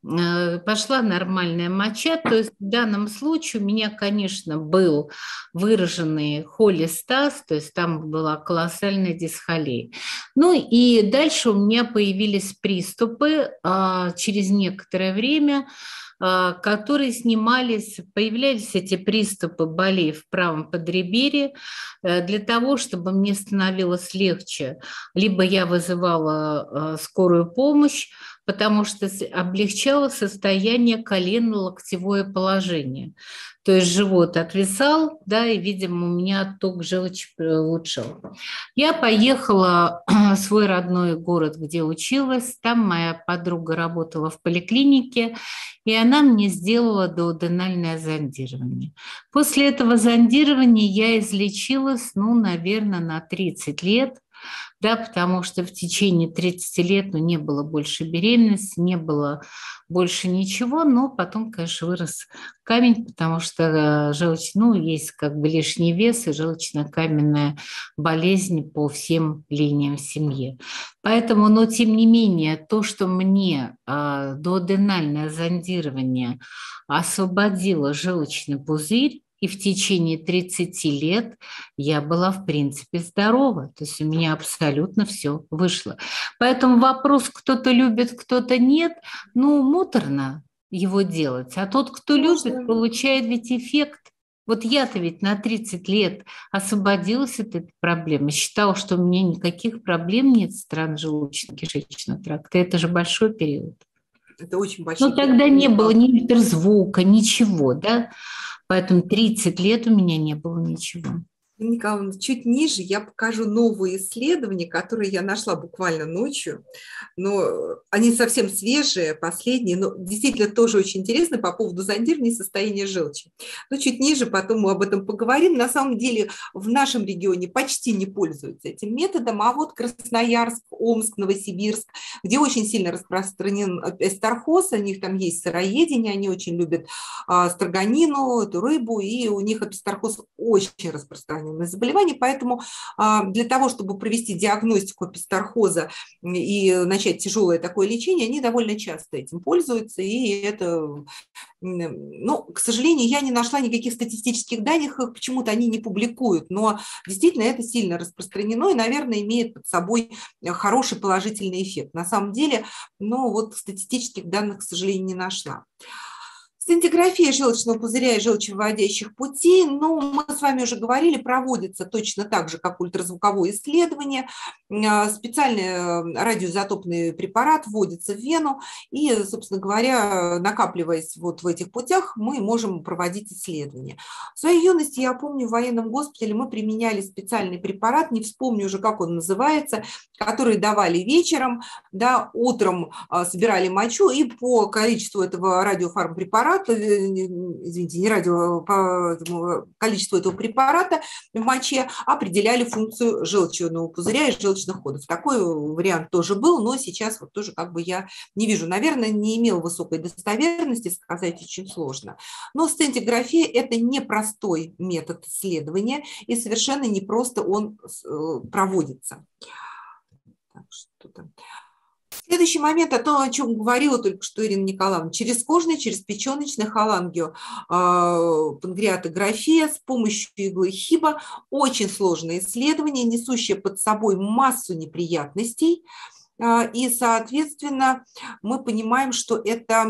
Пошла нормальная моча, то есть в данном случае у меня, конечно, был выраженный холестаз, то есть там была колоссальная дисхолия. Ну и дальше у меня появились приступы а, через некоторое время, а, которые снимались, появлялись эти приступы болей в правом подреберье. Для того, чтобы мне становилось легче, либо я вызывала а, скорую помощь, потому что облегчало состояние колено-локтевое положение. То есть живот отвисал, да, и, видимо, у меня отток желчи улучшал. Я поехала в свой родной город, где училась. Там моя подруга работала в поликлинике, и она мне сделала дуоденальное зондирование. После этого зондирования я излечилась, ну, наверное, на тридцать лет. Да, потому что в течение тридцати лет ну, не было больше беременности, не было больше ничего, но потом, конечно, вырос камень, потому что желчь, ну, есть как бы лишний вес и желчно-каменная болезнь по всем линиям в семье. Поэтому, но тем не менее, то, что мне э, дуоденальное зондирование освободило желчный пузырь, и в течение тридцати лет я была, в принципе, здорова. То есть у меня абсолютно все вышло. Поэтому вопрос, кто-то любит, кто-то нет, ну, муторно его делать. А тот, кто Можно. любит, получает ведь эффект. Вот я-то ведь на тридцать лет освободилась от этой проблемы. Считала, что у меня никаких проблем нет со стороны желудочно-кишечного тракта. Это же большой период. Это очень большой период. Ну, тогда не было ни гиперзвука, ничего, да. Поэтому тридцать лет у меня не было ничего. Николаевна, чуть ниже я покажу новые исследования, которые я нашла буквально ночью. Но они совсем свежие, последние, но действительно тоже очень интересны по поводу зондирования состояния желчи. Но чуть ниже потом мы об этом поговорим. На самом деле в нашем регионе почти не пользуются этим методом, а вот Красноярск, Омск, Новосибирск, где очень сильно распространен эстерхоз, у них там есть сыроедение, они очень любят строганину, эту рыбу, и у них эстерхоз очень распространен распространенное заболевание, поэтому для того, чтобы провести диагностику эпистрохоза и начать тяжелое такое лечение, они довольно часто этим пользуются, и это, ну, к сожалению, я не нашла никаких статистических данных, почему-то они не публикуют, но действительно это сильно распространено и, наверное, имеет под собой хороший положительный эффект. На самом деле, ну, вот статистических данных, к сожалению, не нашла. Сцинтиграфия желчного пузыря и желчевыводящих путей, ну, мы с вами уже говорили, проводится точно так же, как ультразвуковое исследование. Специальный радиоизотопный препарат вводится в вену, и, собственно говоря, накапливаясь вот в этих путях, мы можем проводить исследования. В своей юности, я помню, в военном госпитале мы применяли специальный препарат, не вспомню уже, как он называется, который давали вечером, да, утром собирали мочу, и по количеству этого радиофармпрепарата, извините, не радио, по количеству этого препарата в моче определяли функцию желчного пузыря и желчных ходов. Такой вариант тоже был, но сейчас вот тоже как бы я не вижу. Наверное, не имел высокой достоверности, сказать очень сложно. Но сцинтиграфия – это непростой метод исследования, и совершенно непросто он проводится. Так, что там? Следующий момент, о том, о чем говорила только что Ирина Николаевна, черезкожная, черезпеченочная холангиопанкреатография с помощью иглы Хиба. Очень сложное исследование, несущее под собой массу неприятностей. И, соответственно, мы понимаем, что это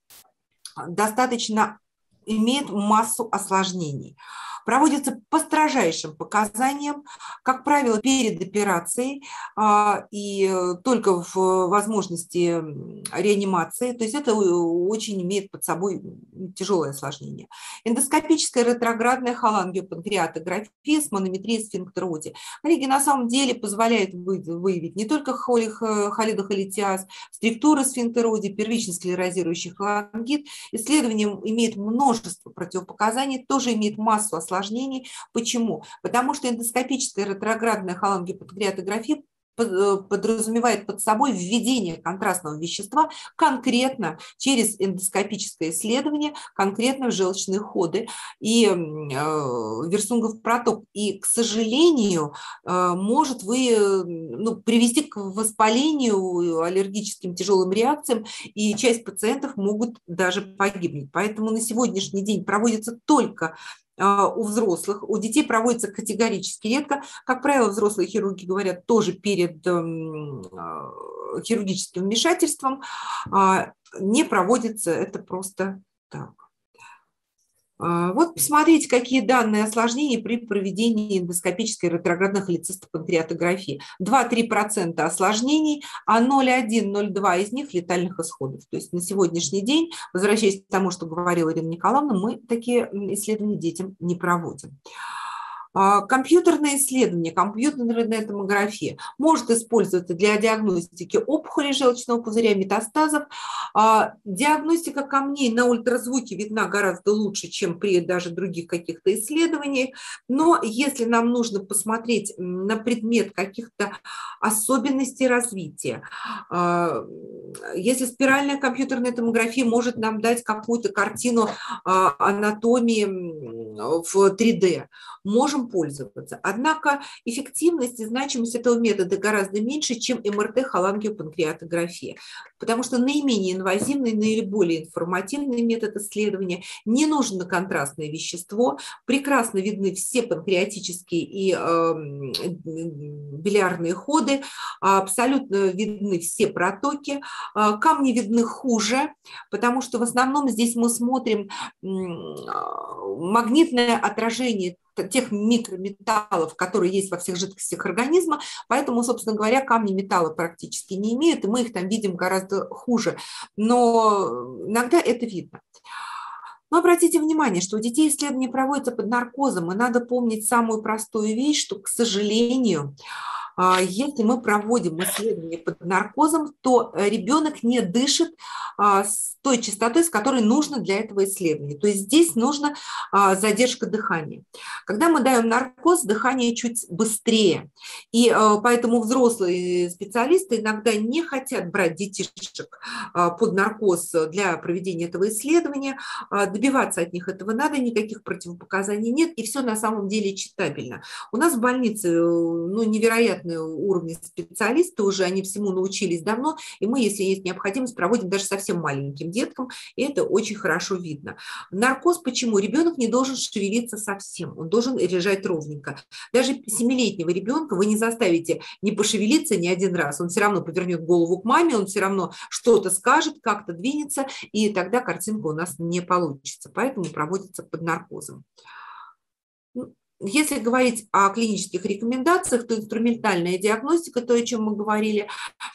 достаточно имеет массу осложнений. Проводится по строжайшим показаниям, как правило, перед операцией и только в возможности реанимации. То есть это очень имеет под собой тяжелое осложнение. Эндоскопическая ретроградная холангиопанкреатография с манометрией сфинктероди. Коллеги, на самом деле позволяет выявить не только холидохолитиаз, структуры сфинктероди, первичный склерозирующий холангит. Исследование имеет множество противопоказаний, тоже имеет массу осложнений. Почему? Потому что эндоскопическая ретроградная холангиопанкреатография подразумевает под собой введение контрастного вещества конкретно через эндоскопическое исследование, конкретно в желчные ходы и э, Версунгов проток. И, к сожалению, э, может вы, ну, привести к воспалению, аллергическим тяжелым реакциям, и часть пациентов могут даже погибнуть. Поэтому на сегодняшний день проводится только у взрослых, у детей проводится категорически редко. Как правило, взрослые хирурги говорят тоже перед хирургическим вмешательством. Не проводится это просто так. Вот посмотрите, какие данные осложнений при проведении эндоскопической ретроградной холецистопанкреатографии. два-три процента осложнений, а ноль целых одна десятая — ноль целых две десятых из них летальных исходов. То есть на сегодняшний день, возвращаясь к тому, что говорила Ирина Николаевна, мы такие исследования детям не проводим. Компьютерное исследование, компьютерная томография может использоваться для диагностики опухолей желчного пузыря, метастазов. Диагностика камней на ультразвуке видна гораздо лучше, чем при даже других каких-то исследованиях. Но если нам нужно посмотреть на предмет каких-то особенностей развития, если спиральная компьютерная томография может нам дать какую-то картину анатомии в три дэ, можем пользоваться. Однако эффективность и значимость этого метода гораздо меньше, чем эм эр тэ-холангиопанкреатография, потому что наименее инвазивный, наиболее информативный метод исследования, не нужно контрастное вещество, прекрасно видны все панкреатические и э, билиарные ходы, абсолютно видны все протоки, камни видны хуже, потому что в основном здесь мы смотрим магнитное отражение тех микрометаллов, которые есть во всех жидкостях организма, поэтому, собственно говоря, камни металла практически не имеют, и мы их там видим гораздо хуже, но иногда это видно. Но обратите внимание, что у детей исследования проводятся под наркозом, и надо помнить самую простую вещь, что, к сожалению, Если мы проводим исследование под наркозом, то ребенок не дышит с той частотой, с которой нужно для этого исследования. То есть здесь нужна задержка дыхания. Когда мы даем наркоз, дыхание чуть быстрее. И поэтому взрослые специалисты иногда не хотят брать детишек под наркоз для проведения этого исследования. Добиваться от них этого надо, никаких противопоказаний нет, и все на самом деле читабельно. У нас в больнице ну, невероятные уровни специалисты уже, они всему научились давно, и мы, если есть необходимость, проводим даже совсем маленьким деткам, и это очень хорошо видно. Наркоз почему? Ребенок не должен шевелиться совсем, он должен лежать ровненько. Даже семилетнего ребенка вы не заставите не пошевелиться ни один раз, он все равно повернет голову к маме, он все равно что-то скажет, как-то двинется, и тогда картинка у нас не получится, поэтому проводится под наркозом. Если говорить о клинических рекомендациях, то инструментальная диагностика, то, о чем мы говорили,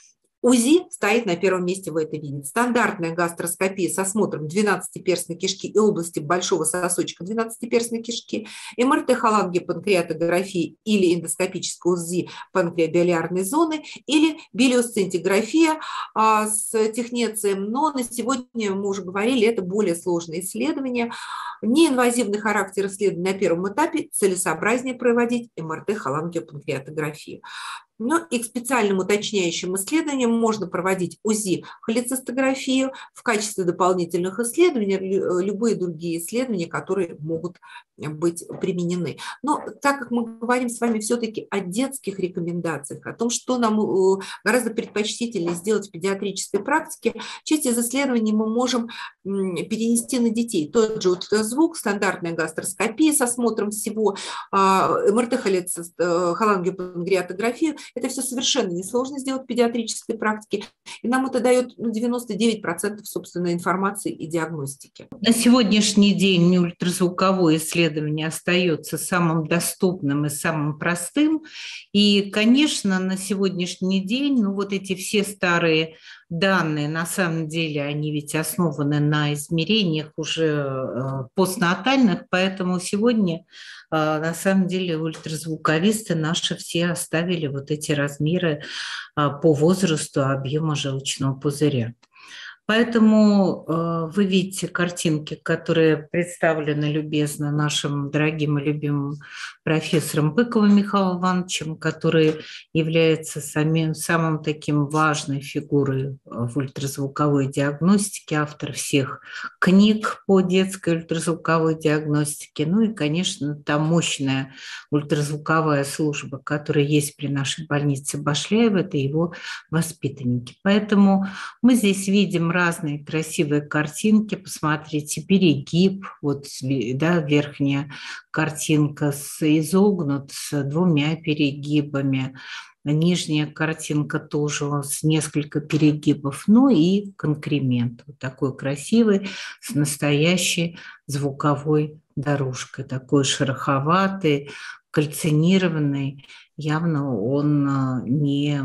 УЗИ стоит на первом месте, вы это видите. Стандартная гастроскопия с осмотром двенадцатиперстной кишки и области большого сосочка двенадцатиперстной кишки, МРТ холангиопанкреатографии или эндоскопическое УЗИ панкреобилиарной зоны или билиосцинтиграфия а, с технецием. Но на сегодня, мы уже говорили, это более сложные исследования. Неинвазивный характер исследований на первом этапе целесообразнее проводить МРТ холангиопанкреатографию. Но и к специальным уточняющим исследованиям можно проводить УЗИ, холецистографию, в качестве дополнительных исследований любые другие исследования, которые могут быть применены. Но так как мы говорим с вами все-таки о детских рекомендациях, о том, что нам гораздо предпочтительнее сделать в педиатрической практике, часть из исследований мы можем перенести на детей. Тот же ультразвук, стандартная гастроскопия с осмотром всего, МРТ холангиопанкреатографию. Это все совершенно несложно сделать в педиатрической практике, и нам это дает ну, девяносто девять процентов собственной информации и диагностики. На сегодняшний день ультразвуковое исследование остается самым доступным и самым простым, и, конечно, на сегодняшний день ну, вот эти все старые данные, на самом деле, они ведь основаны на измерениях уже постнатальных, поэтому сегодня, на самом деле, ультразвуковисты наши все оставили вот эти размеры по возрасту объема желчного пузыря. Поэтому э, вы видите картинки, которые представлены любезно нашим дорогим и любимым профессором Быковым Михаилом Ивановичем, который является самим, самым таким важной фигурой в ультразвуковой диагностике, автор всех книг по детской ультразвуковой диагностике. Ну и, конечно, та мощная ультразвуковая служба, которая есть при нашей больнице Башляева, это его воспитанники. Поэтому мы здесь видим разные красивые картинки. Посмотрите, перегиб, вот да, верхняя картинка с изогнут с двумя перегибами, нижняя картинка тоже с несколько перегибов, ну и конкремент, вот такой красивый, с настоящей звуковой дорожкой, такой шероховатый, кальцинированный, явно он не...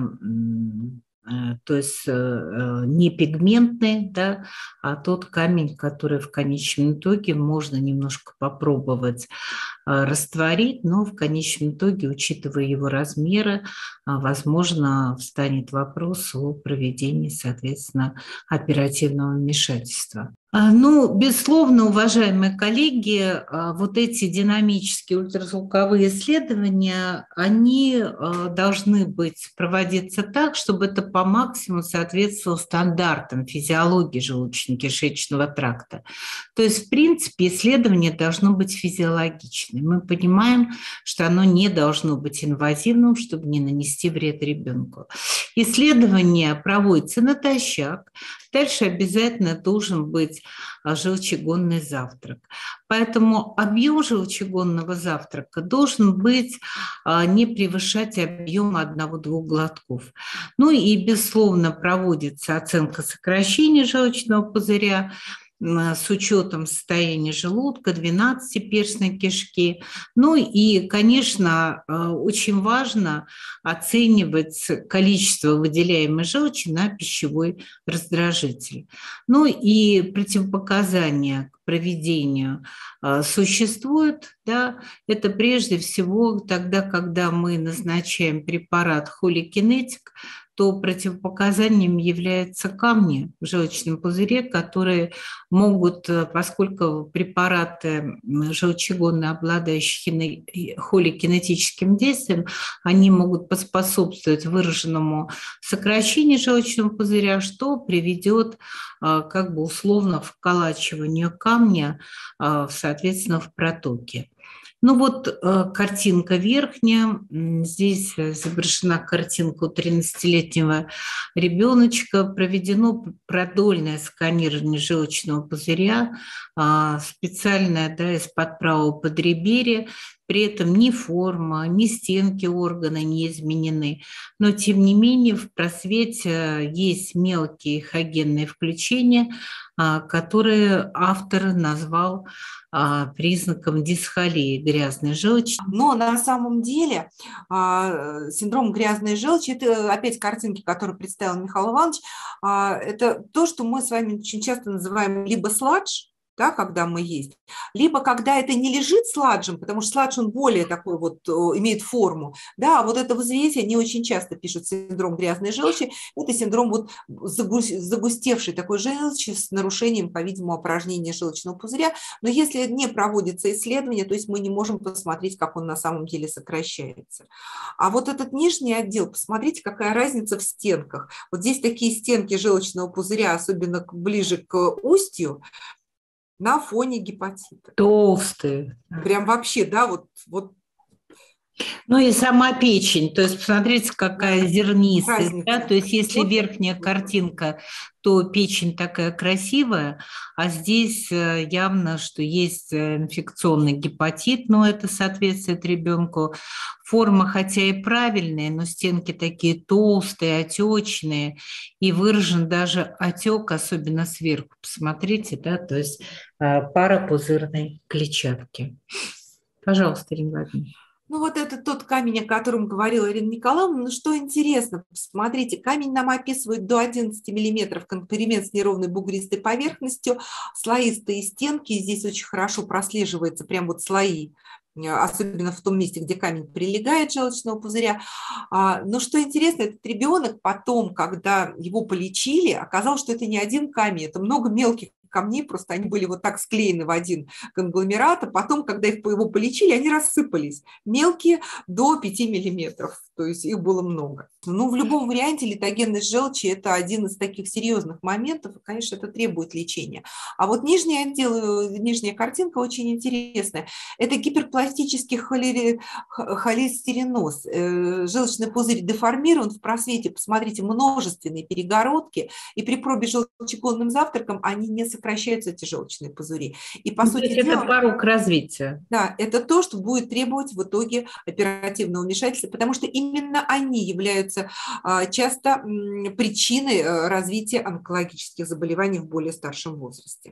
то есть не пигментный, да, а тот камень, который в конечном итоге можно немножко попробовать растворить, но в конечном итоге, учитывая его размеры, возможно, встанет вопрос о проведении, соответственно, оперативного вмешательства. Ну, безусловно, уважаемые коллеги, вот эти динамические ультразвуковые исследования, они должны быть проводиться так, чтобы это по максимуму соответствовало стандартам физиологии желудочно-кишечного тракта. То есть, в принципе, исследование должно быть физиологичным. Мы понимаем, что оно не должно быть инвазивным, чтобы не нанести вред ребенку. Исследование проводится натощак. Дальше обязательно должен быть желчегонный завтрак. Поэтому объем желчегонного завтрака должен быть, не превышать объем одного-двух глотков. Ну и, безусловно, проводится оценка сокращения желчного пузыря. с учетом состояния желудка, двенадцатиперстной кишки. Ну и, конечно, очень важно оценивать количество выделяемой желчи на пищевой раздражитель. Ну и противопоказания к проведению существуют. Да, это прежде всего тогда, когда мы назначаем препарат холикинетик, то противопоказанием являются камни в желчном пузыре, которые могут, поскольку препараты желчегонные, обладающие холикинетическим действием, они могут поспособствовать выраженному сокращению желчного пузыря, что приведет как бы условно к вколачиванию камня, соответственно, в протоке. Ну вот э, картинка верхняя, здесь изображена картинка у тринадцатилетнего ребеночка, проведено продольное сканирование желчного пузыря, э, специальное, да, из-под правого подреберья, при этом ни форма, ни стенки органа не изменены, но тем не менее в просвете есть мелкие эхогенные включения, э, которые автор назвал признаком дисхолии грязной желчи. Но на самом деле синдром грязной желчи, это опять картинки, которые представил Михаил Иванович, это то, что мы с вами очень часто называем либо сладж, да, когда мы есть, либо когда это не лежит сладжем, потому что сладж, он более такой вот, имеет форму, да, вот это взвесе не очень часто пишут синдром грязной желчи, это синдром вот загустевшей такой желчи с нарушением, по-видимому, опорожнения желчного пузыря, но если не проводится исследование, то есть мы не можем посмотреть, как он на самом деле сокращается. А вот этот нижний отдел, посмотрите, какая разница в стенках. Вот здесь такие стенки желчного пузыря, особенно ближе к устью, на фоне гепатита. Толстые. Прям вообще, да, вот, вот. Ну и сама печень, то есть посмотрите, какая зернистая, да? То есть если вот верхняя картинка, то печень такая красивая, а здесь явно, что есть инфекционный гепатит, но это соответствует ребенку. Форма хотя и правильная, но стенки такие толстые, отечные, и выражен даже отек, особенно сверху. Посмотрите, да, то есть парапузырной клетчатки. Пожалуйста, Ирина Владимировна. Ну, вот это тот камень, о котором говорила Ирина Николаевна. Ну, что интересно, посмотрите, камень нам описывает до одиннадцати миллиметров конкурент с неровной бугристой поверхностью, слоистые стенки, здесь очень хорошо прослеживается прям вот слои, особенно в том месте, где камень прилегает желчного пузыря. Но что интересно, этот ребенок потом, когда его полечили, оказалось, что это не один камень, это много мелких камней, просто они были вот так склеены в один конгломерат, а потом, когда их его полечили, они рассыпались, мелкие до пяти миллиметров, то есть их было много. Ну, в любом варианте литогенность желчи – это один из таких серьезных моментов, и, конечно, это требует лечения. А вот нижний отдел, нижняя картинка очень интересная. Это гиперпластический холестериноз. Желчный пузырь деформирован в просвете, посмотрите, множественные перегородки, и при пробе желчегонным завтраком они не сокращаются, эти желчные пузыри. И, по ну, сути это дела, порог развития. Да, это то, что будет требовать в итоге оперативного вмешательства, потому что именно они являются часто причиной развития онкологических заболеваний в более старшем возрасте.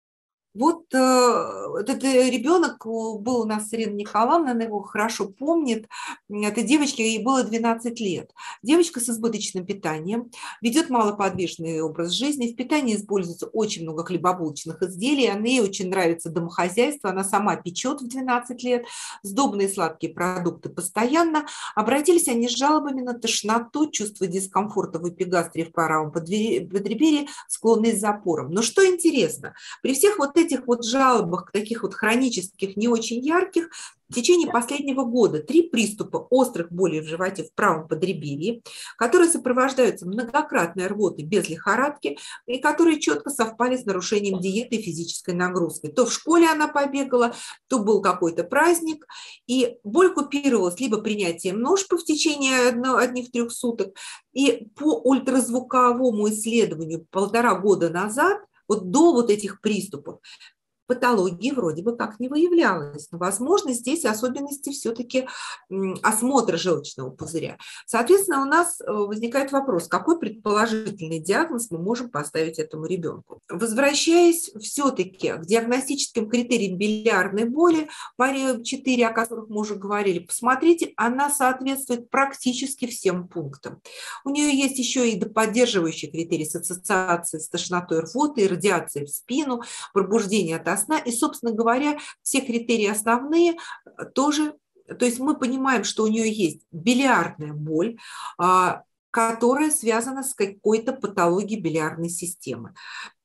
Вот э, этот ребенок был у нас с Ириной Николаевной, она его хорошо помнит. Этой девочке, ей было двенадцать лет. Девочка с избыточным питанием, ведет малоподвижный образ жизни. В питании используется очень много хлебобулочных изделий. Она, ей очень нравится домохозяйство. Она сама печет в двенадцать лет. Сдобные сладкие продукты постоянно. Обратились они с жалобами на тошноту, чувство дискомфорта в эпигастрии в правом подреберье, склонность к запорам. Но что интересно, при всех вот этих вот жалобах, таких вот хронических, не очень ярких, в течение последнего года три приступа острых болей в животе в правом подреберье, которые сопровождаются многократной рвотой без лихорадки и которые четко совпали с нарушением диеты и физической нагрузкой. То в школе она побегала, то был какой-то праздник, и боль купировалась либо принятием ножпы в течение одних-трех суток, и по ультразвуковому исследованию полтора года назад, вот до вот этих приступов, патологии вроде бы как не выявлялось. Но, возможно, здесь особенности все-таки осмотра желчного пузыря. Соответственно, у нас возникает вопрос, какой предположительный диагноз мы можем поставить этому ребенку. Возвращаясь все-таки к диагностическим критериям билиарной боли, паре четыре, о которых мы уже говорили, посмотрите, она соответствует практически всем пунктам. У нее есть еще и поддерживающие критерии с ассоциацией с тошнотой, рвотой, радиацией в спину, пробуждение от сна. И, собственно говоря, все критерии основные тоже, то есть мы понимаем, что у нее есть билиарная боль, которая связана с какой-то патологией билиарной системы.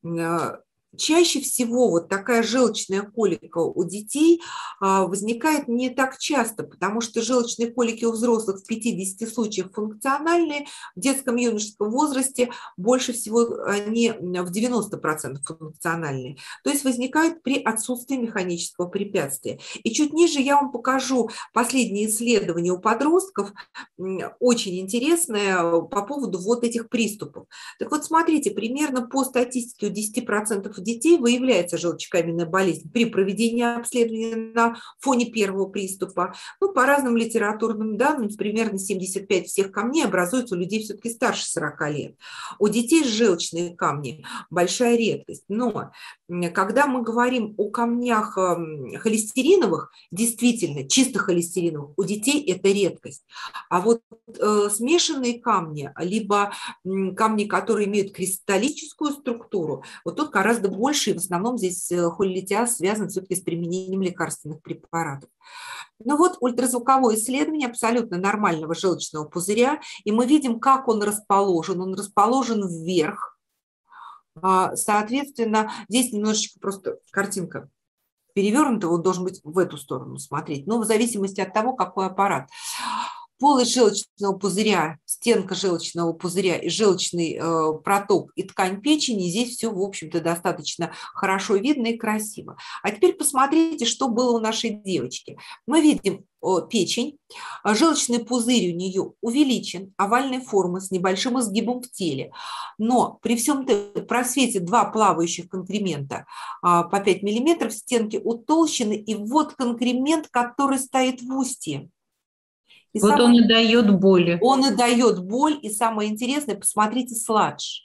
Чаще всего вот такая желчная колика у детей возникает не так часто, потому что желчные колики у взрослых в пятидесяти случаях функциональные, в детском и юношеском возрасте больше всего они в девяноста процентах функциональные. То есть возникают при отсутствии механического препятствия. И чуть ниже я вам покажу последние исследования у подростков, очень интересное по поводу вот этих приступов. Так вот, смотрите, примерно по статистике у десяти процентов детей выявляется желчекаменная болезнь при проведении обследования на фоне первого приступа. Ну, по разным литературным данным, примерно семьдесят пять процентов всех камней образуются у людей все-таки старше сорока лет. У детей желчные камни – большая редкость. Но когда мы говорим о камнях холестериновых, действительно, чисто холестериновых, у детей это редкость. А вот э, смешанные камни, либо камни, которые имеют кристаллическую структуру, вот тут гораздо больше, и в основном здесь холелитиаз связан все-таки с применением лекарственных препаратов. Ну вот ультразвуковое исследование абсолютно нормального желчного пузыря, и мы видим, как он расположен. Он расположен вверх. Соответственно, здесь немножечко просто картинка перевернута, он должен быть в эту сторону смотреть, но в зависимости от того, какой аппарат. Полость желчного пузыря, стенка желчного пузыря и желчный э, проток и ткань печени, здесь все, в общем-то, достаточно хорошо видно и красиво. А теперь посмотрите, что было у нашей девочки. Мы видим о, печень, желчный пузырь у нее увеличен, овальной формы, с небольшим изгибом в теле. Но при всем просвете два плавающих конкремента а, по пять миллиметров, стенки утолщены, и вот конкремент, который стоит в устье. И вот самое, он и дает боли. Он и дает боль, и самое интересное, посмотрите сладж,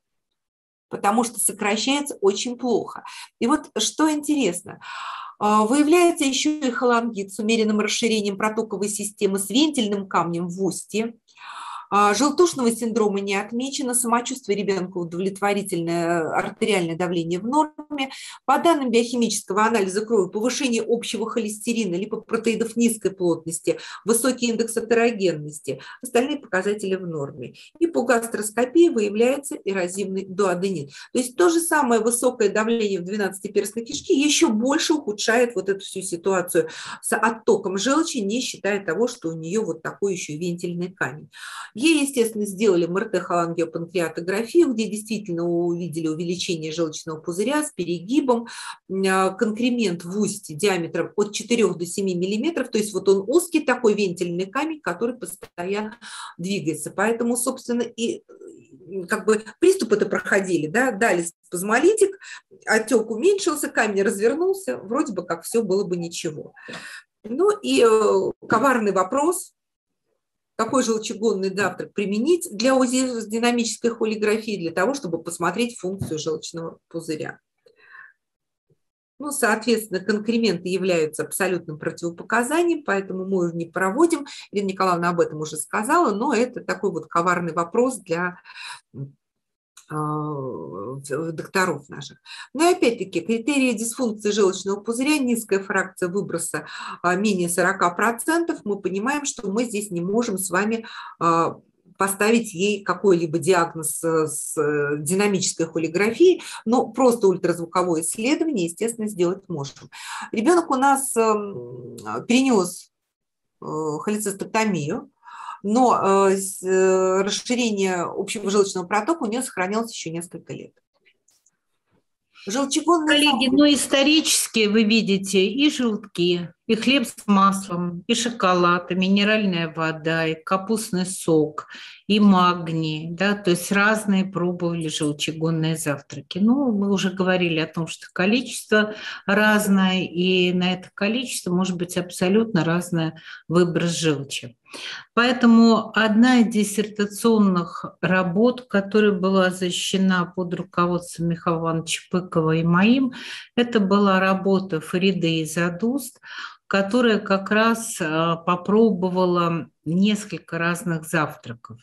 потому что сокращается очень плохо. И вот что интересно, выявляется еще и холангит с умеренным расширением протоковой системы с вентильным камнем в устье. Желтушного синдрома не отмечено, самочувствие ребенка удовлетворительное, артериальное давление в норме. По данным биохимического анализа крови, повышение общего холестерина, липопротеидов низкой плотности, высокий индекс атерогенности, остальные показатели в норме. И по гастроскопии выявляется эрозивный дуоденит. То есть то же самое высокое давление в двенадцатиперстной кишке еще больше ухудшает вот эту всю ситуацию с оттоком желчи, не считая того, что у нее вот такой еще вентильный камень. Ей, естественно, сделали эм эр тэ-холангиопанкреатографию, где действительно увидели увеличение желчного пузыря с перегибом, конкремент в устье диаметром от четырёх до семи миллиметров, то есть вот он узкий такой вентильный камень, который постоянно двигается. Поэтому, собственно, и как бы приступы-то проходили, да, дали спазмолитик, отек уменьшился, камень развернулся, вроде бы как все было бы ничего. Ну и э, коварный вопрос. Какой желчегонный завтрак применить для УЗИ с динамической холеграфией, для того, чтобы посмотреть функцию желчного пузыря. Ну, соответственно, конкременты являются абсолютным противопоказанием, поэтому мы не проводим. Ирина Николаевна об этом уже сказала, но это такой вот коварный вопрос для докторов наших. Но опять-таки критерии дисфункции желчного пузыря, низкая фракция выброса менее сорока процентов, мы понимаем, что мы здесь не можем с вами поставить ей какой-либо диагноз с динамической холеграфией, но просто ультразвуковое исследование, естественно, сделать можем. Ребенок у нас перенес холецистектомию, но э, расширение общего желчного протока у нее сохранялось еще несколько лет. Желчегонные... Коллеги, ну исторически вы видите и желтки, и хлеб с маслом, и шоколад, и минеральная вода, и капустный сок, и магний, да, то есть разные пробовали желчегонные завтраки. Ну, мы уже говорили о том, что количество разное, и на это количество может быть абсолютно разный выброс желчи. Поэтому одна из диссертационных работ, которая была защищена под руководством Михаила Ивановича Пыкова и моим, это была работа Фариды Изадуст, которая как раз попробовала несколько разных завтраков.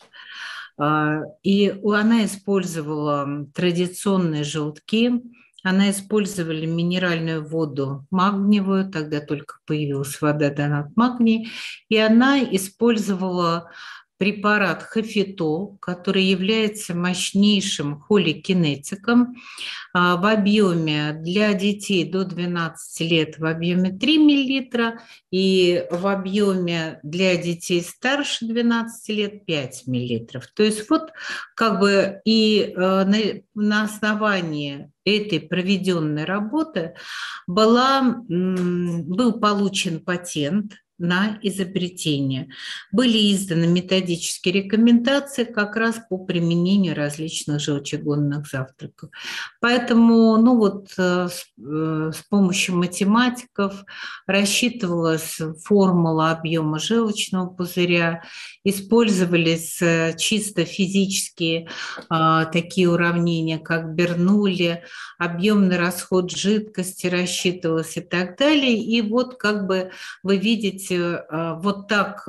И она использовала традиционные желтки, она использовала минеральную воду магниевую, тогда только появилась вода Донат Магний, и она использовала препарат Хофетол, который является мощнейшим холикинетиком в объеме для детей до двенадцати лет в объеме три миллилитра и в объеме для детей старше двенадцати лет пять миллилитров. То есть вот как бы и на, на основании этой проведенной работы была, был получен патент на изобретение. Были изданы методические рекомендации как раз по применению различных желчегонных завтраков. Поэтому ну вот, с, с помощью математиков рассчитывалась формула объема желчного пузыря, использовались чисто физические а, такие уравнения, как Бернулли, объемный расход жидкости рассчитывался и так далее. И вот как бы вы видите, вот так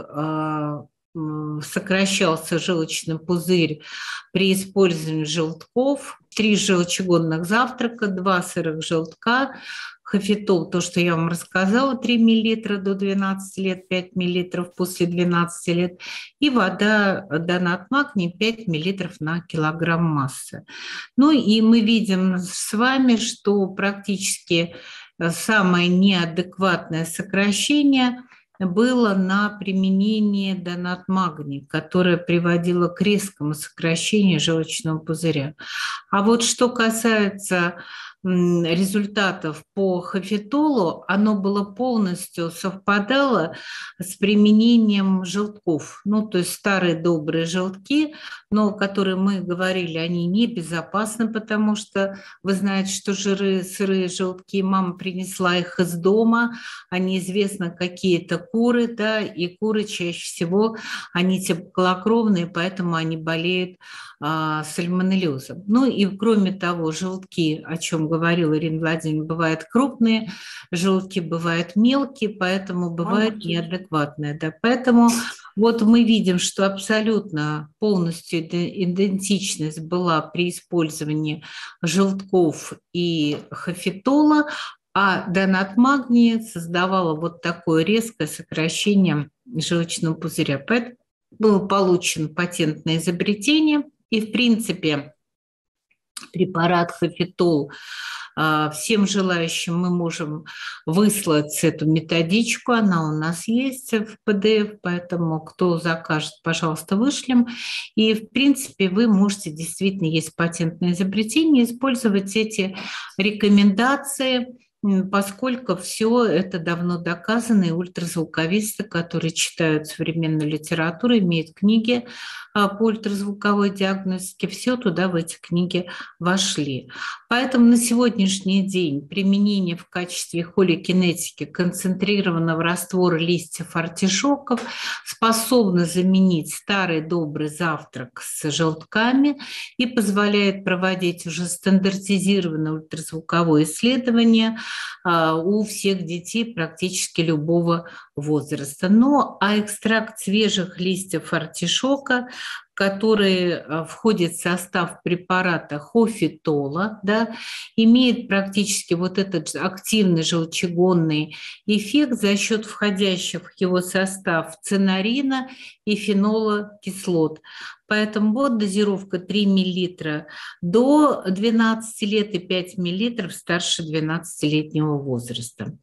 сокращался желчный пузырь при использовании желтков. Три желчегонных завтрака, два сырых желтка, Хофетол, то, что я вам рассказала, три миллилитра до двенадцати лет, пять миллилитров после двенадцати лет, и вода Донат Магний пять миллилитров на килограмм массы. Ну и мы видим с вами, что практически самое неадекватное сокращение было на применение Донат Магний, которое приводило к резкому сокращению желчного пузыря. А вот что касается результатов по Хофетолу, оно было полностью совпадало с применением желтков. Ну, то есть старые добрые желтки, но которые мы говорили, они небезопасны, потому что вы знаете, что жиры, сырые желтки, мама принесла их из дома, они известно какие-то куры, да, и куры чаще всего, они теплокровные, поэтому они болеют а, сальмонеллезом. Ну и кроме того, желтки, о чем говорила Ирина Владимировна, бывают крупные, желтки бывают мелкие, поэтому бывают неадекватные. Да. Поэтому вот мы видим, что абсолютно полностью идентичность была при использовании желтков и Хофетола, а Донат Магний создавала вот такое резкое сокращение желчного пузыря. Поэтому был получен патент на изобретение, и в принципе препарат Хофетол всем желающим мы можем выслать эту методичку, она у нас есть в пэ дэ эф, поэтому кто закажет, пожалуйста, вышлем. И, в принципе, вы можете, действительно, есть патентное изобретение, использовать эти рекомендации, поскольку все это давно доказано, и ультразвуковисты, которые читают современную литературу, имеют книги по ультразвуковой диагностике, все туда в эти книги вошли. Поэтому на сегодняшний день применение в качестве холикинетики концентрированного раствора листьев артишоков способно заменить старый добрый завтрак с желтками и позволяет проводить уже стандартизированное ультразвуковое исследование у всех детей практически любого возраста. Ну, а экстракт свежих листьев артишока, который входит в состав препарата Хофетола, да, имеет практически вот этот активный желчегонный эффект за счет входящих в его состав цинарина и фенола кислот. Поэтому вот дозировка три миллилитра до двенадцати лет и пять миллилитров старше двенадцатилетнего возраста.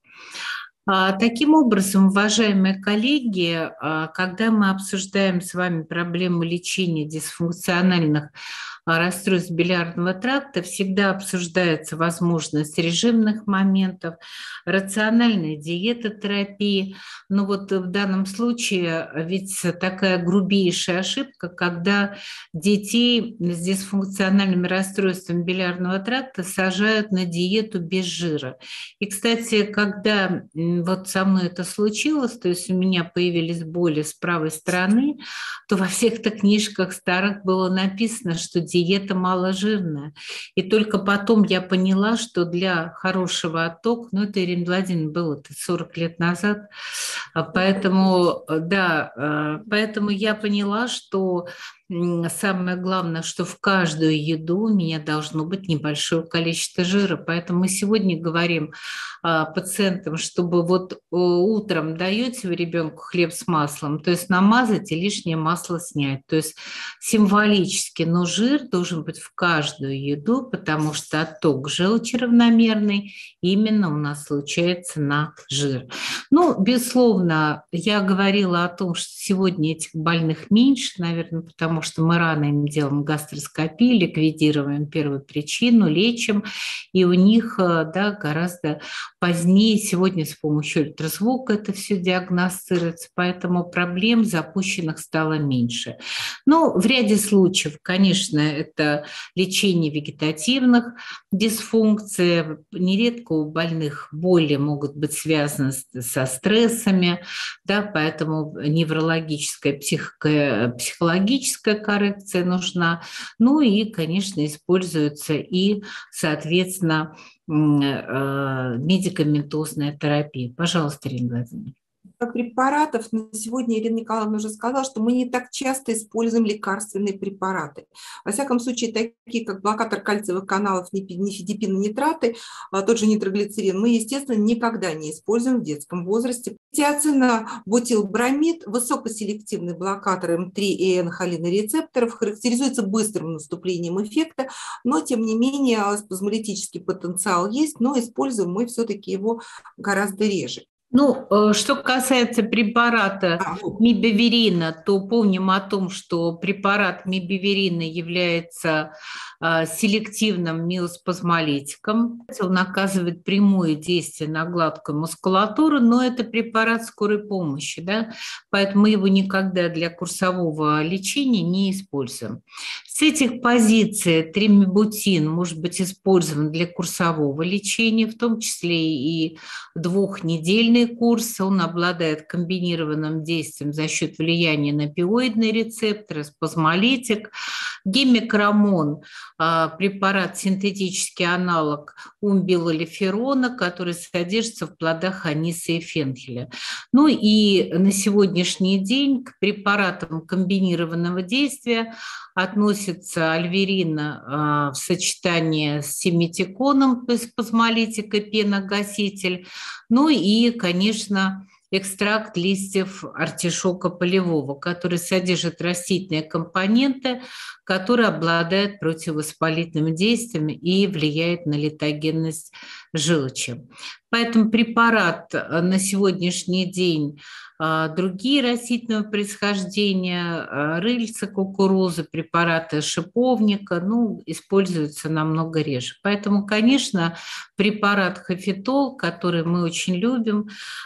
Таким образом, уважаемые коллеги, когда мы обсуждаем с вами проблему лечения дисфункциональных расстройств билиарного тракта всегда обсуждается возможность режимных моментов, рациональной диетотерапии. Но вот в данном случае ведь такая грубейшая ошибка, когда детей с дисфункциональными расстройствами билиарного тракта сажают на диету без жира. И, кстати, когда вот со мной это случилось, то есть у меня появились боли с правой стороны, то во всех-то книжках старых было написано, что диета маложирная. И только потом я поняла, что для хорошего оттока, ну это, Ирина Владимировна, было сорок лет назад, поэтому, да, поэтому я поняла, что самое главное, что в каждую еду у меня должно быть небольшое количество жира. Поэтому мы сегодня говорим а, пациентам, чтобы вот утром даете вы ребенку хлеб с маслом, то есть намазать и лишнее масло снять. То есть символически, но жир должен быть в каждую еду, потому что отток желчи равномерный именно у нас случается на жир. Ну, безусловно, я говорила о том, что сегодня этих больных меньше, наверное, потому что мы рано им делаем гастроскопию, ликвидируем первую причину, лечим, и у них, да, гораздо позднее, сегодня с помощью ультразвука это все диагностируется, поэтому проблем запущенных стало меньше. Но в ряде случаев, конечно, это лечение вегетативных дисфункций, нередко у больных боли могут быть связаны со стрессами, да, поэтому неврологическая, психо- психологическая коррекция нужна. Ну и, конечно, используется и, соответственно, медикаментозная терапия. Пожалуйста, Ирина Владимировна. Препаратов на сегодня Ирина Николаевна уже сказала, что мы не так часто используем лекарственные препараты. Во всяком случае, такие как блокатор кальциевых каналов, нифедипин-нитраты, тот же нитроглицерин, мы, естественно, никогда не используем в детском возрасте. Тиацинобутилбромид, высокоселективный блокатор эм три и эн-холинорецепторов, характеризуется быстрым наступлением эффекта, но, тем не менее, спазмолитический потенциал есть, но используем мы все-таки его гораздо реже. Ну, что касается препарата мибиверина, то помним о том, что препарат мибиверина является селективным миоспазмолитиком. Он оказывает прямое действие на гладкую мускулатуру, но это препарат скорой помощи, да? Поэтому мы его никогда для курсового лечения не используем. С этих позиций тримибутин может быть использован для курсового лечения, в том числе и двухнедельный курс. Он обладает комбинированным действием за счет влияния на опиоидные рецепторы, спазмолитик. Гемикромон – препарат, синтетический аналог умбилолиферона, который содержится в плодах аниса и фенхеля. Ну и на сегодняшний день к препаратам комбинированного действия относится альверина в сочетании с симетиконом, то есть спазмолитик и пеногаситель. Ну и, конечно, экстракт листьев артишока полевого, который содержит растительные компоненты, которые обладают противовоспалительным действием и влияет на литогенность желчи. Поэтому препарат на сегодняшний день другие растительного происхождения, рыльца, кукурузы, препараты шиповника, ну, используются намного реже. Поэтому, конечно, препарат Хафитол, который мы очень любим,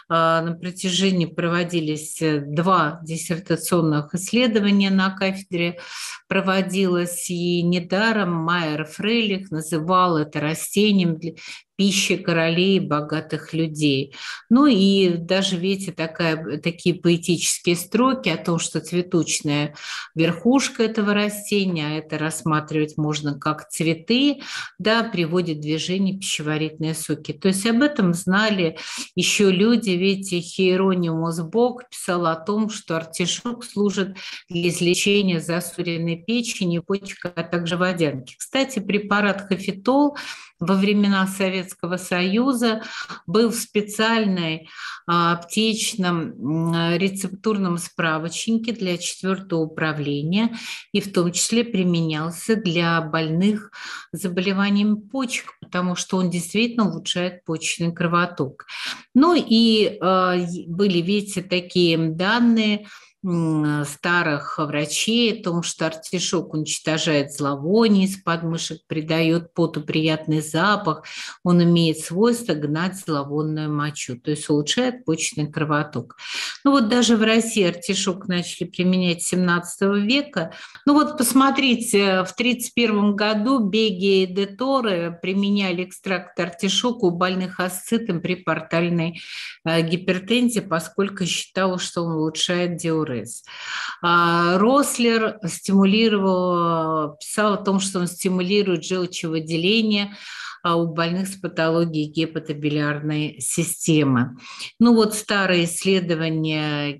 на протяжении проводились два диссертационных исследования на кафедре, проводилось, и недаром Майер Фрейлих называл это растением для пищи королей и богатых людей. Ну и даже, видите, такая, такие поэтические строки о том, что цветочная верхушка этого растения, а это рассматривать можно как цветы, да, приводит в движение пищеварительные соки. То есть об этом знали еще люди, видите, Хиеронимус Бог писал о том, что артишок служит для излечения засоренной печени, почек, а также водянки. Кстати, препарат Хафитол во времена Советского Союза был в специальной аптечном рецептурном справочнике для четвертого управления и в том числе применялся для больных заболеваниями почек, потому что он действительно улучшает почечный кровоток. Ну и были, видите, такие данные старых врачей о том, что артишок уничтожает зловоние из подмышек, придает поту приятный запах, он имеет свойство гнать зловонную мочу, то есть улучшает почечный кровоток. Ну вот даже в России артишок начали применять с семнадцатого века. Ну вот посмотрите, в тридцать первом году Беги и де Торе применяли экстракт артишока у больных асцитом при портальной гипертензии, поскольку считалось, что он улучшает диурез. Рослер стимулировал, писал о том, что он стимулирует желчевыделение у больных с патологией гепатобилиарной системы. Ну вот старые исследования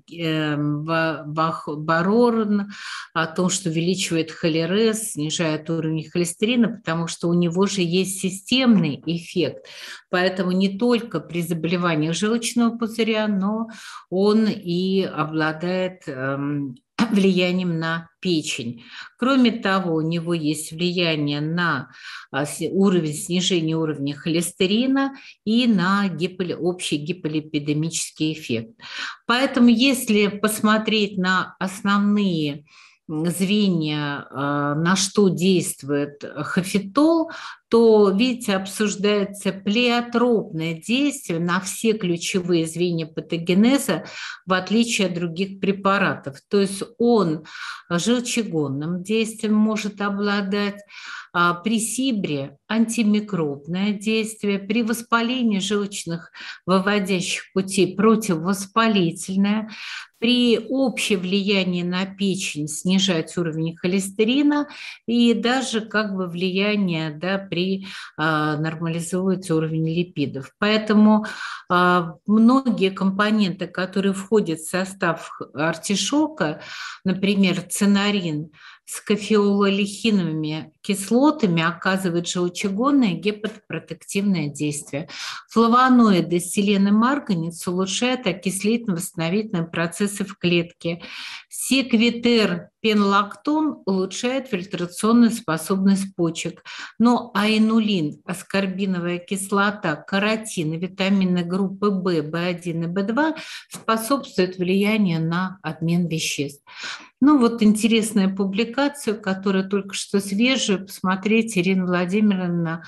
Барорн о том, что увеличивает холерез, снижает уровень холестерина, потому что у него же есть системный эффект. Поэтому не только при заболеваниях желчного пузыря, но он и обладает влиянием на печень. Кроме того, у него есть влияние на уровень снижения уровня холестерина и на гипо, общий гиполипидемический эффект. Поэтому, если посмотреть на основные звенья, на что действует хофетол, то, видите, обсуждается плеотропное действие на все ключевые звенья патогенеза, в отличие от других препаратов. То есть он желчегонным действием может обладать, при сибре антимикробное действие, при воспалении желчных выводящих путей противовоспалительное, при общем влиянии на печень снижать уровень холестерина и даже как бы влияние, да, при а, нормализовать уровень липидов. Поэтому а, многие компоненты, которые входят в состав артишока, например, цинарин, с кофеололихиновыми кислотами оказывает желчегонное гепатопротективное действие. Флавоноиды, селен и марганец улучшают окислительно-восстановительные процессы в клетке. Секвитер, пенлактон улучшает фильтрационную способность почек. Но аинулин, аскорбиновая кислота, каротин и витамины группы В, В один и В два способствуют влиянию на обмен веществ. Ну вот интересная публикация, которая только что свежая. Посмотрите, Ирина Владимировна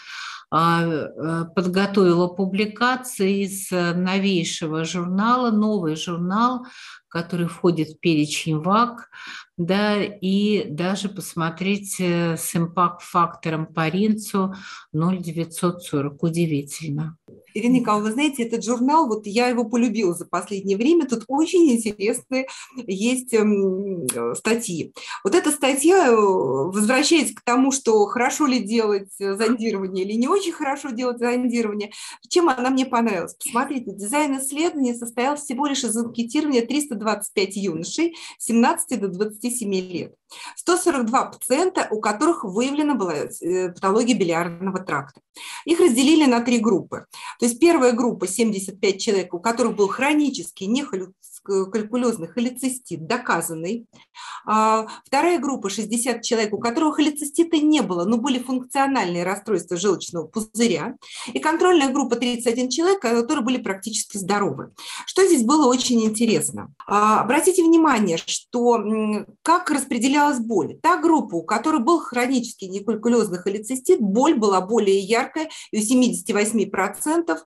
подготовила публикации из новейшего журнала, новый журнал, который входит в перечень ВАК, да, и даже посмотреть с импакт-фактором по Ринцу ноль девятьсот сорок. Удивительно. Ирина Николаевна, вы знаете, этот журнал, вот я его полюбила за последнее время, тут очень интересные есть статьи. Вот эта статья возвращается к тому, что хорошо ли делать зондирование или не очень хорошо делать зондирование. Чем она мне понравилась? Посмотрите, дизайн исследования состоял всего лишь из анкетирования триста двадцать пять юношей с семнадцати до двадцати семи лет. сто сорок два пациента, у которых выявлена была патология билиарного тракта. Их разделили на три группы. То есть первая группа семьдесят пять человек, у которых был хронический нехоликулезный холецистит, доказанный. Вторая группа шестьдесят человек, у которых холецистита не было, но были функциональные расстройства желчного пузыря. И контрольная группа тридцать один человек, которые были практически здоровы. Что здесь было очень интересно? Обратите внимание, что как распределялась боль. Та группа, у которой был хронический нехоликулезный холецистит, боль была более яркая, и у семидесяти восьми процентов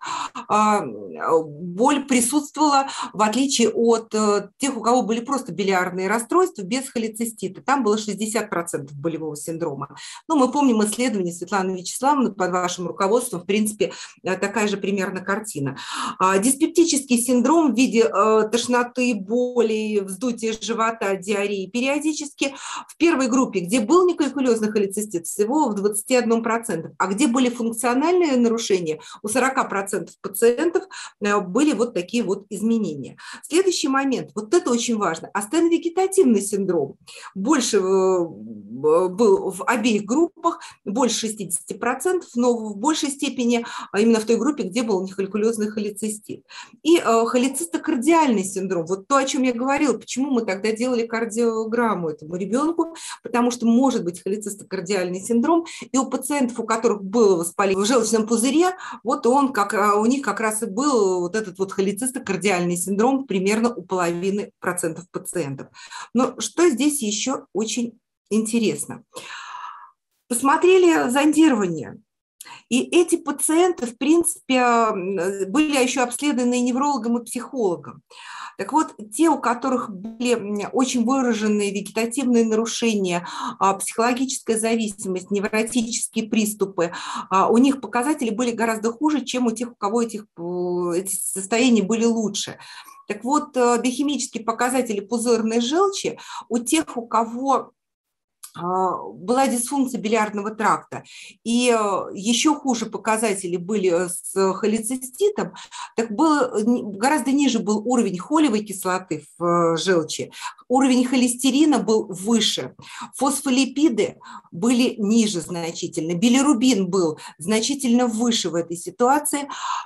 боль присутствовала, в отличие от тех, у кого были просто билиарные расстройства без холецистита. Там было шестьдесят процентов болевого синдрома. Ну, мы помним исследование Светланы Вячеславовны под вашим руководством, в принципе, такая же примерно картина. Диспептический синдром в виде тошноты, боли, вздутия живота, диареи периодически в первой группе, где был некалькулезный холецистит, всего в двадцати одном проценте, а где были функциональные нарушения, у сорока процентов пациентов были вот такие вот изменения. Следующий момент, вот это очень важно, астеновегетативный синдром. Больше был в обеих группах больше шестидесяти процентов, но в большей степени именно в той группе, где был некалькулезный холецистит. И холецистокардиальный синдром, вот то, о чем я говорила, почему мы тогда делали кардиограмму этому ребенку, потому что может быть холецистокардиальный синдром, и у пациентов, у которых было воспаление в желчном пузыре, вот он, как, у них как раз и был вот этот вот холецистокардиальный синдром примерно у половины процентов пациентов. Но что здесь еще очень интересно? Посмотрели зондирование. И эти пациенты, в принципе, были еще обследованы неврологом и психологом. Так вот, те, у которых были очень выраженные вегетативные нарушения, психологическая зависимость, невротические приступы, у них показатели были гораздо хуже, чем у тех, у кого этих, эти состояния были лучше. Так вот, биохимические показатели пузырной желчи у тех, у кого была дисфункция билиарного тракта, и еще хуже показатели были с холециститом, так было, гораздо ниже был уровень холевой кислоты в желчи, уровень холестерина был выше, фосфолипиды были ниже значительно, билирубин был значительно выше в этой ситуации,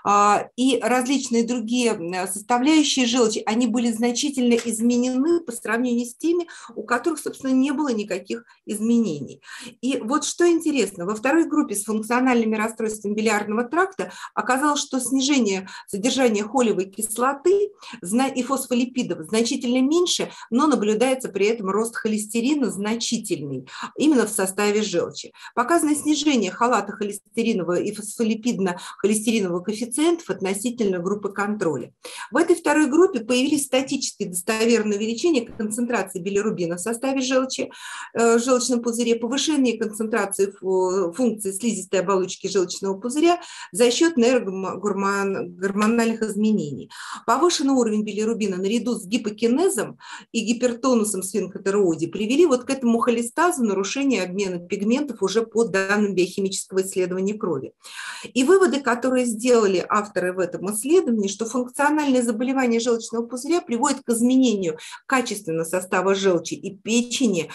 и различные другие составляющие желчи, они были значительно изменены по сравнению с теми, у которых, собственно, не было никаких изменений. И вот что интересно, во второй группе с функциональными расстройствами билиарного тракта оказалось, что снижение содержания холевой кислоты и фосфолипидов значительно меньше, но наблюдается при этом рост холестерина значительный, именно в составе желчи. Показано снижение халата холестеринового и фосфолипидно-холестеринового коэффициентов относительно группы контроля. В этой второй группе появились статически достоверные увеличения концентрации билирубина в составе желчи, желчном пузыре, повышение концентрации функции слизистой оболочки желчного пузыря за счет нейрогормональных изменений. Повышенный уровень билирубина наряду с гипокинезом и гипертонусом сфинктероиди привели вот к этому холестазу, нарушению обмена пигментов уже по данным биохимического исследования крови. И выводы, которые сделали авторы в этом исследовании, что функциональное заболевание желчного пузыря приводит к изменению качественного состава желчи и печени,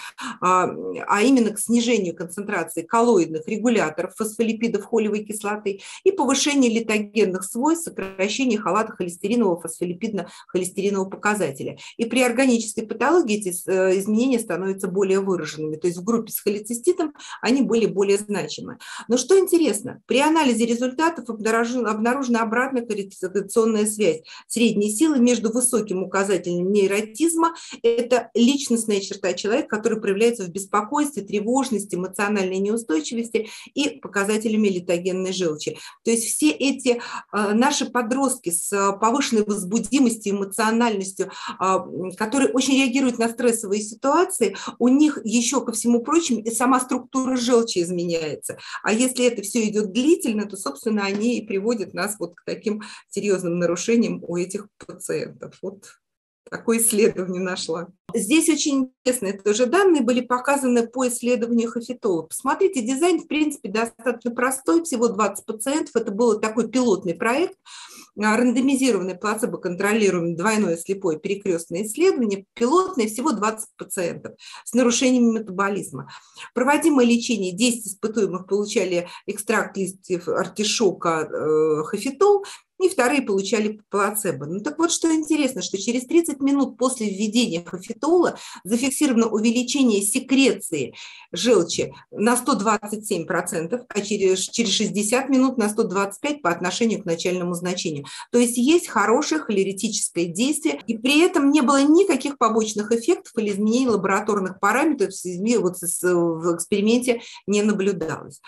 а именно к снижению концентрации коллоидных регуляторов фосфолипидов холевой кислоты и повышению литогенных свойств, сокращение халата холестеринового фосфолипидно-холестеринового показателя. И при органической патологии эти изменения становятся более выраженными, то есть в группе с холециститом они были более значимы. Но что интересно, при анализе результатов обнаружена, обнаружена обратная корреляционная связь средней силы между высоким указателем нейротизма, это личностная черта человека, который проявляется в беспокойстве, тревожности, эмоциональной неустойчивости и показателями литогенной желчи. То есть все эти э, наши подростки с повышенной возбудимостью, эмоциональностью, э, которые очень реагируют на стрессовые ситуации, у них еще, ко всему прочему, и сама структура желчи изменяется. А если это все идет длительно, то, собственно, они и приводят нас вот к таким серьезным нарушениям у этих пациентов. Вот. Такое исследование нашла. Здесь очень интересные тоже данные были показаны по исследованию Хафитола. Посмотрите, дизайн, в принципе, достаточно простой, всего двадцать пациентов. Это был такой пилотный проект, рандомизированное плацебо-контролируемое двойное слепое перекрестное исследование, пилотное, всего двадцать пациентов с нарушениями метаболизма. Проводимое лечение, десять испытуемых получали экстракт листьев артишока э, Хафитол, и вторые получали плацебо. Ну так вот, что интересно, что через тридцать минут после введения хафитола зафиксировано увеличение секреции желчи на сто двадцать семь процентов, а через, через шестьдесят минут на сто двадцать пять процентов по отношению к начальному значению. То есть есть хорошее холеретическое действие, и при этом не было никаких побочных эффектов или изменений лабораторных параметров вот в эксперименте не наблюдалось.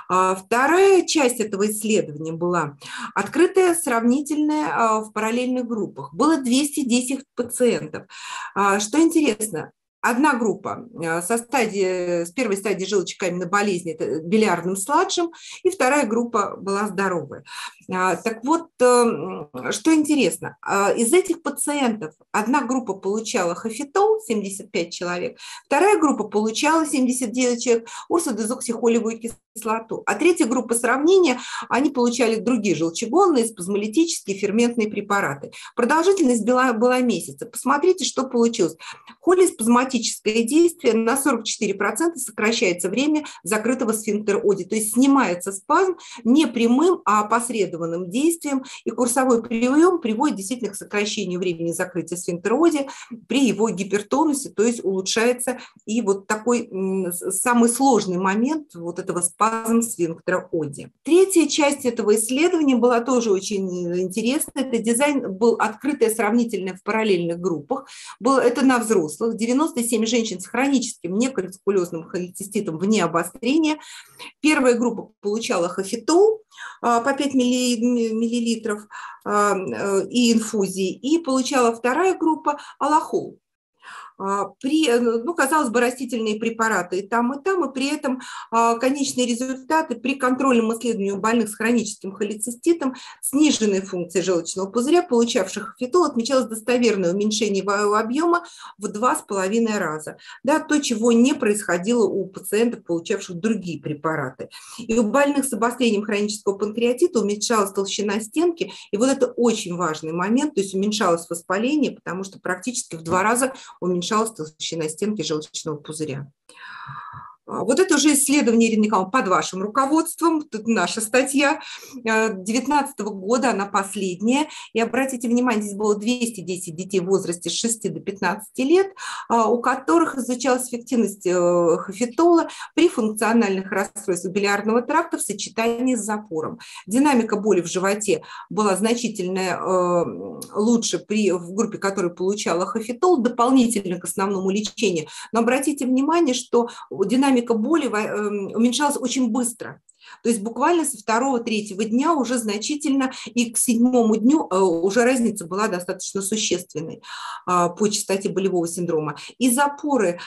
Вторая часть этого исследования была открытая, сравнительная в параллельных группах. Было двести десять пациентов. Что интересно, одна группа со стадии, с первой стадии желчекаменной болезни, это билиарным сладжем, и вторая группа была здоровая. Так вот, что интересно, из этих пациентов одна группа получала хафетол, семьдесят пять человек, вторая группа получала, семьдесят девять человек, урсодезоксихолевую кислоту, а третья группа сравнения, они получали другие желчегонные, спазмолитические, ферментные препараты. Продолжительность была, была месяца. Посмотрите, что получилось. Холеспазматическое действие на сорок четыре процента сокращается время закрытого сфинктера Оди, то есть снимается спазм не прямым, а опосредованным действием, и курсовой прием приводит действительно к сокращению времени закрытия сфинктера Оди при его гипертонусе, то есть улучшается и вот такой самый сложный момент вот этого спазма сфинктера Оди. Третья часть этого исследования была тоже очень интересная. Это дизайн был открытое сравнительное в параллельных группах. Было это на взрослых. девяносто семь женщин с хроническим некалькулезным холециститом вне обострения. Первая группа получала хафетол по пять миллилитров и инфузии, и получала вторая группа аллохол. При, ну, казалось бы, растительные препараты и там, и там, и при этом конечные результаты при контрольном исследовании у больных с хроническим холециститом, сниженной функции желчного пузыря, получавших хафетол, отмечалось достоверное уменьшение объема в два с половиной раза. Да, то, чего не происходило у пациентов, получавших другие препараты. И у больных с обострением хронического панкреатита уменьшалась толщина стенки, и вот это очень важный момент, то есть уменьшалось воспаление, потому что практически в два раза уменьшалось толщина стенки желчного пузыря. Вот это уже исследование, Ирина Николаевна, под вашим руководством, тут наша статья две тысячи девятнадцатого года, она последняя. И обратите внимание, здесь было двести десять детей в возрасте с шести до пятнадцати лет, у которых изучалась эффективность хафетола при функциональных расстройствах билиарного тракта в сочетании с запором. Динамика боли в животе была значительно лучше при, в группе, которая получала хафетол, дополнительно к основному лечению. Но обратите внимание, что динамика Динамика боли уменьшалась очень быстро. То есть буквально со второго-третьего дня уже значительно, и к седьмому дню уже разница была достаточно существенной по частоте болевого синдрома. И запоры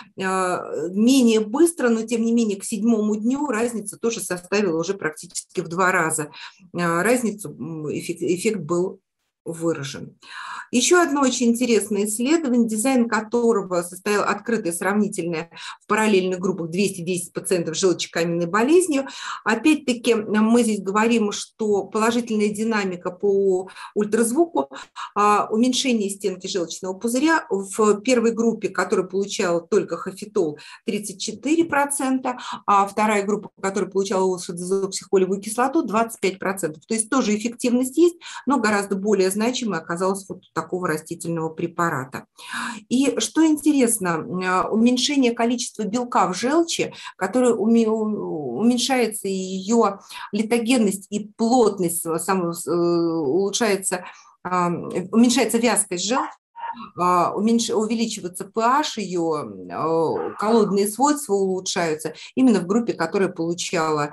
менее быстро, но тем не менее к седьмому дню разница тоже составила уже практически в два раза. Разницу, эффект, эффект был выражен. Еще одно очень интересное исследование, дизайн которого состоял открытое сравнительное в параллельных группах двести десять пациентов с желчекаменной болезнью. Опять-таки мы здесь говорим, что положительная динамика по ультразвуку, уменьшение стенки желчного пузыря в первой группе, которая получала только хафетол, тридцать четыре процента, а вторая группа, которая получала урсодезоксихолевую кислоту, двадцать пять процентов. То есть тоже эффективность есть, но гораздо более значимой оказалась вот такого растительного препарата. И что интересно, уменьшение количества белка в желчи, которое уменьшается ее литогенность и плотность, улучшается, уменьшается вязкость желчи, увеличивается pH, ее коллоидные свойства улучшаются именно в группе, которая получала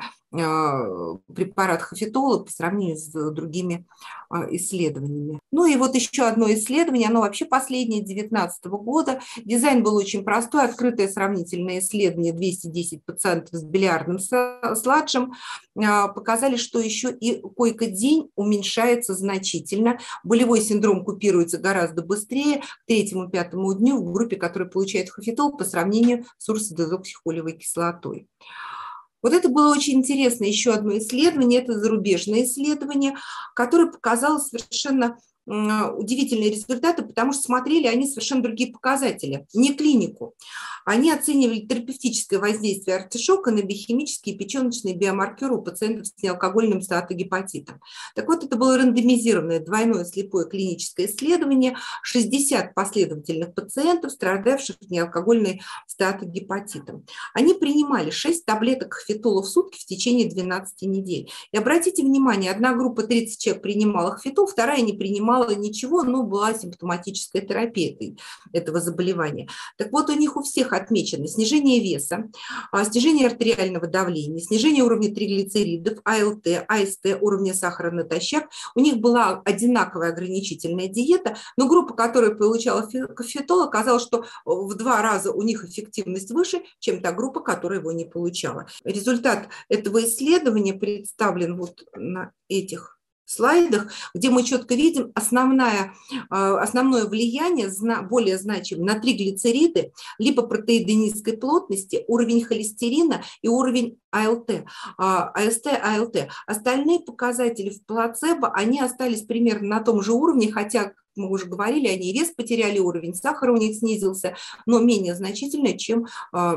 препарат хафетола по сравнению с другими исследованиями. Ну и вот еще одно исследование, оно вообще последнее, две тысячи девятнадцатого года. Дизайн был очень простой, открытое сравнительное исследование, двести десять пациентов с билиарным сладжем, показали, что еще и койко-день уменьшается значительно, болевой синдром купируется гораздо быстрее к третьему-пятому дню в группе, которая получает хафетол по сравнению с урсодезоксихолевой кислотой. Вот это было очень интересно. Еще одно исследование, это зарубежное исследование, которое показало совершенно удивительные результаты, потому что смотрели они совершенно другие показатели, не клинику. Они оценивали терапевтическое воздействие артишока на биохимические и печеночные биомаркеры у пациентов с неалкогольным стеатогепатитом. Так вот, это было рандомизированное двойное слепое клиническое исследование, шестьдесят последовательных пациентов, страдавших неалкогольным стеатогепатитом. Они принимали шесть таблеток хафетола в сутки в течение двенадцати недель. И обратите внимание, одна группа тридцать человек принимала хафетол, вторая не принимала ничего, но была симптоматическая терапия этого заболевания. Так вот, у них у всех отмечено снижение веса, снижение артериального давления, снижение уровня триглицеридов, АЛТ, АСТ, уровня сахара натощак. У них была одинаковая ограничительная диета, но группа, которая получала хафетол, оказалось, что в два раза у них эффективность выше, чем та группа, которая его не получала. Результат этого исследования представлен вот на этих слайдах, где мы четко видим основное, основное влияние, более значимое, на триглицериды, липопротеиды низкой плотности, уровень холестерина и уровень АЛТ, АСТ, АЛТ. Остальные показатели в плацебо, они остались примерно на том же уровне, хотя, мы уже говорили, они вес потеряли, уровень сахара у них снизился, но менее значительно, чем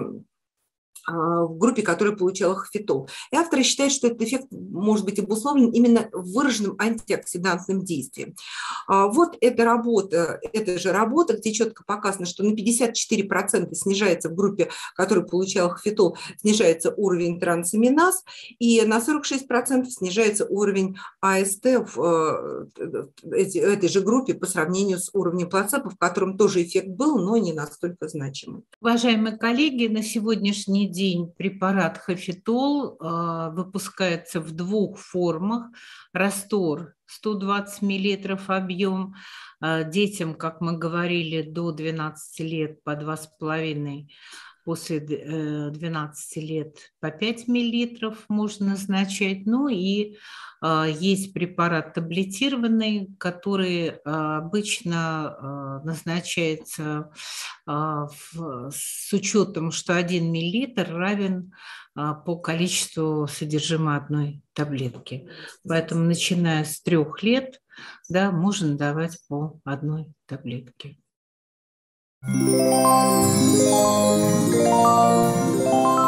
в группе, которая получала хофетол. И авторы считают, что этот эффект может быть обусловлен именно выраженным антиоксидантным действием. Вот эта работа, эта же работа, где четко показано, что на пятьдесят четыре процента снижается в группе, которая получала хофетол, снижается уровень трансаминаз, и на сорок шесть процентов снижается уровень АСТ в этой же группе по сравнению с уровнем плацебо, в котором тоже эффект был, но не настолько значимый. Уважаемые коллеги, на сегодняшний день день препарат хофетол э, выпускается в двух формах. Растор сто двадцать миллилитров объем, э, детям, как мы говорили, до двенадцати лет по два с половиной, после двенадцати лет по пять миллилитров можно назначать. Ну и э, есть препарат таблетированный, который э, обычно э, назначается э, в, с учетом, что один миллилитр равен э, по количеству содержимого одной таблетки. Поэтому, начиная с трех лет, да, можно давать по одной таблетке. Thank you.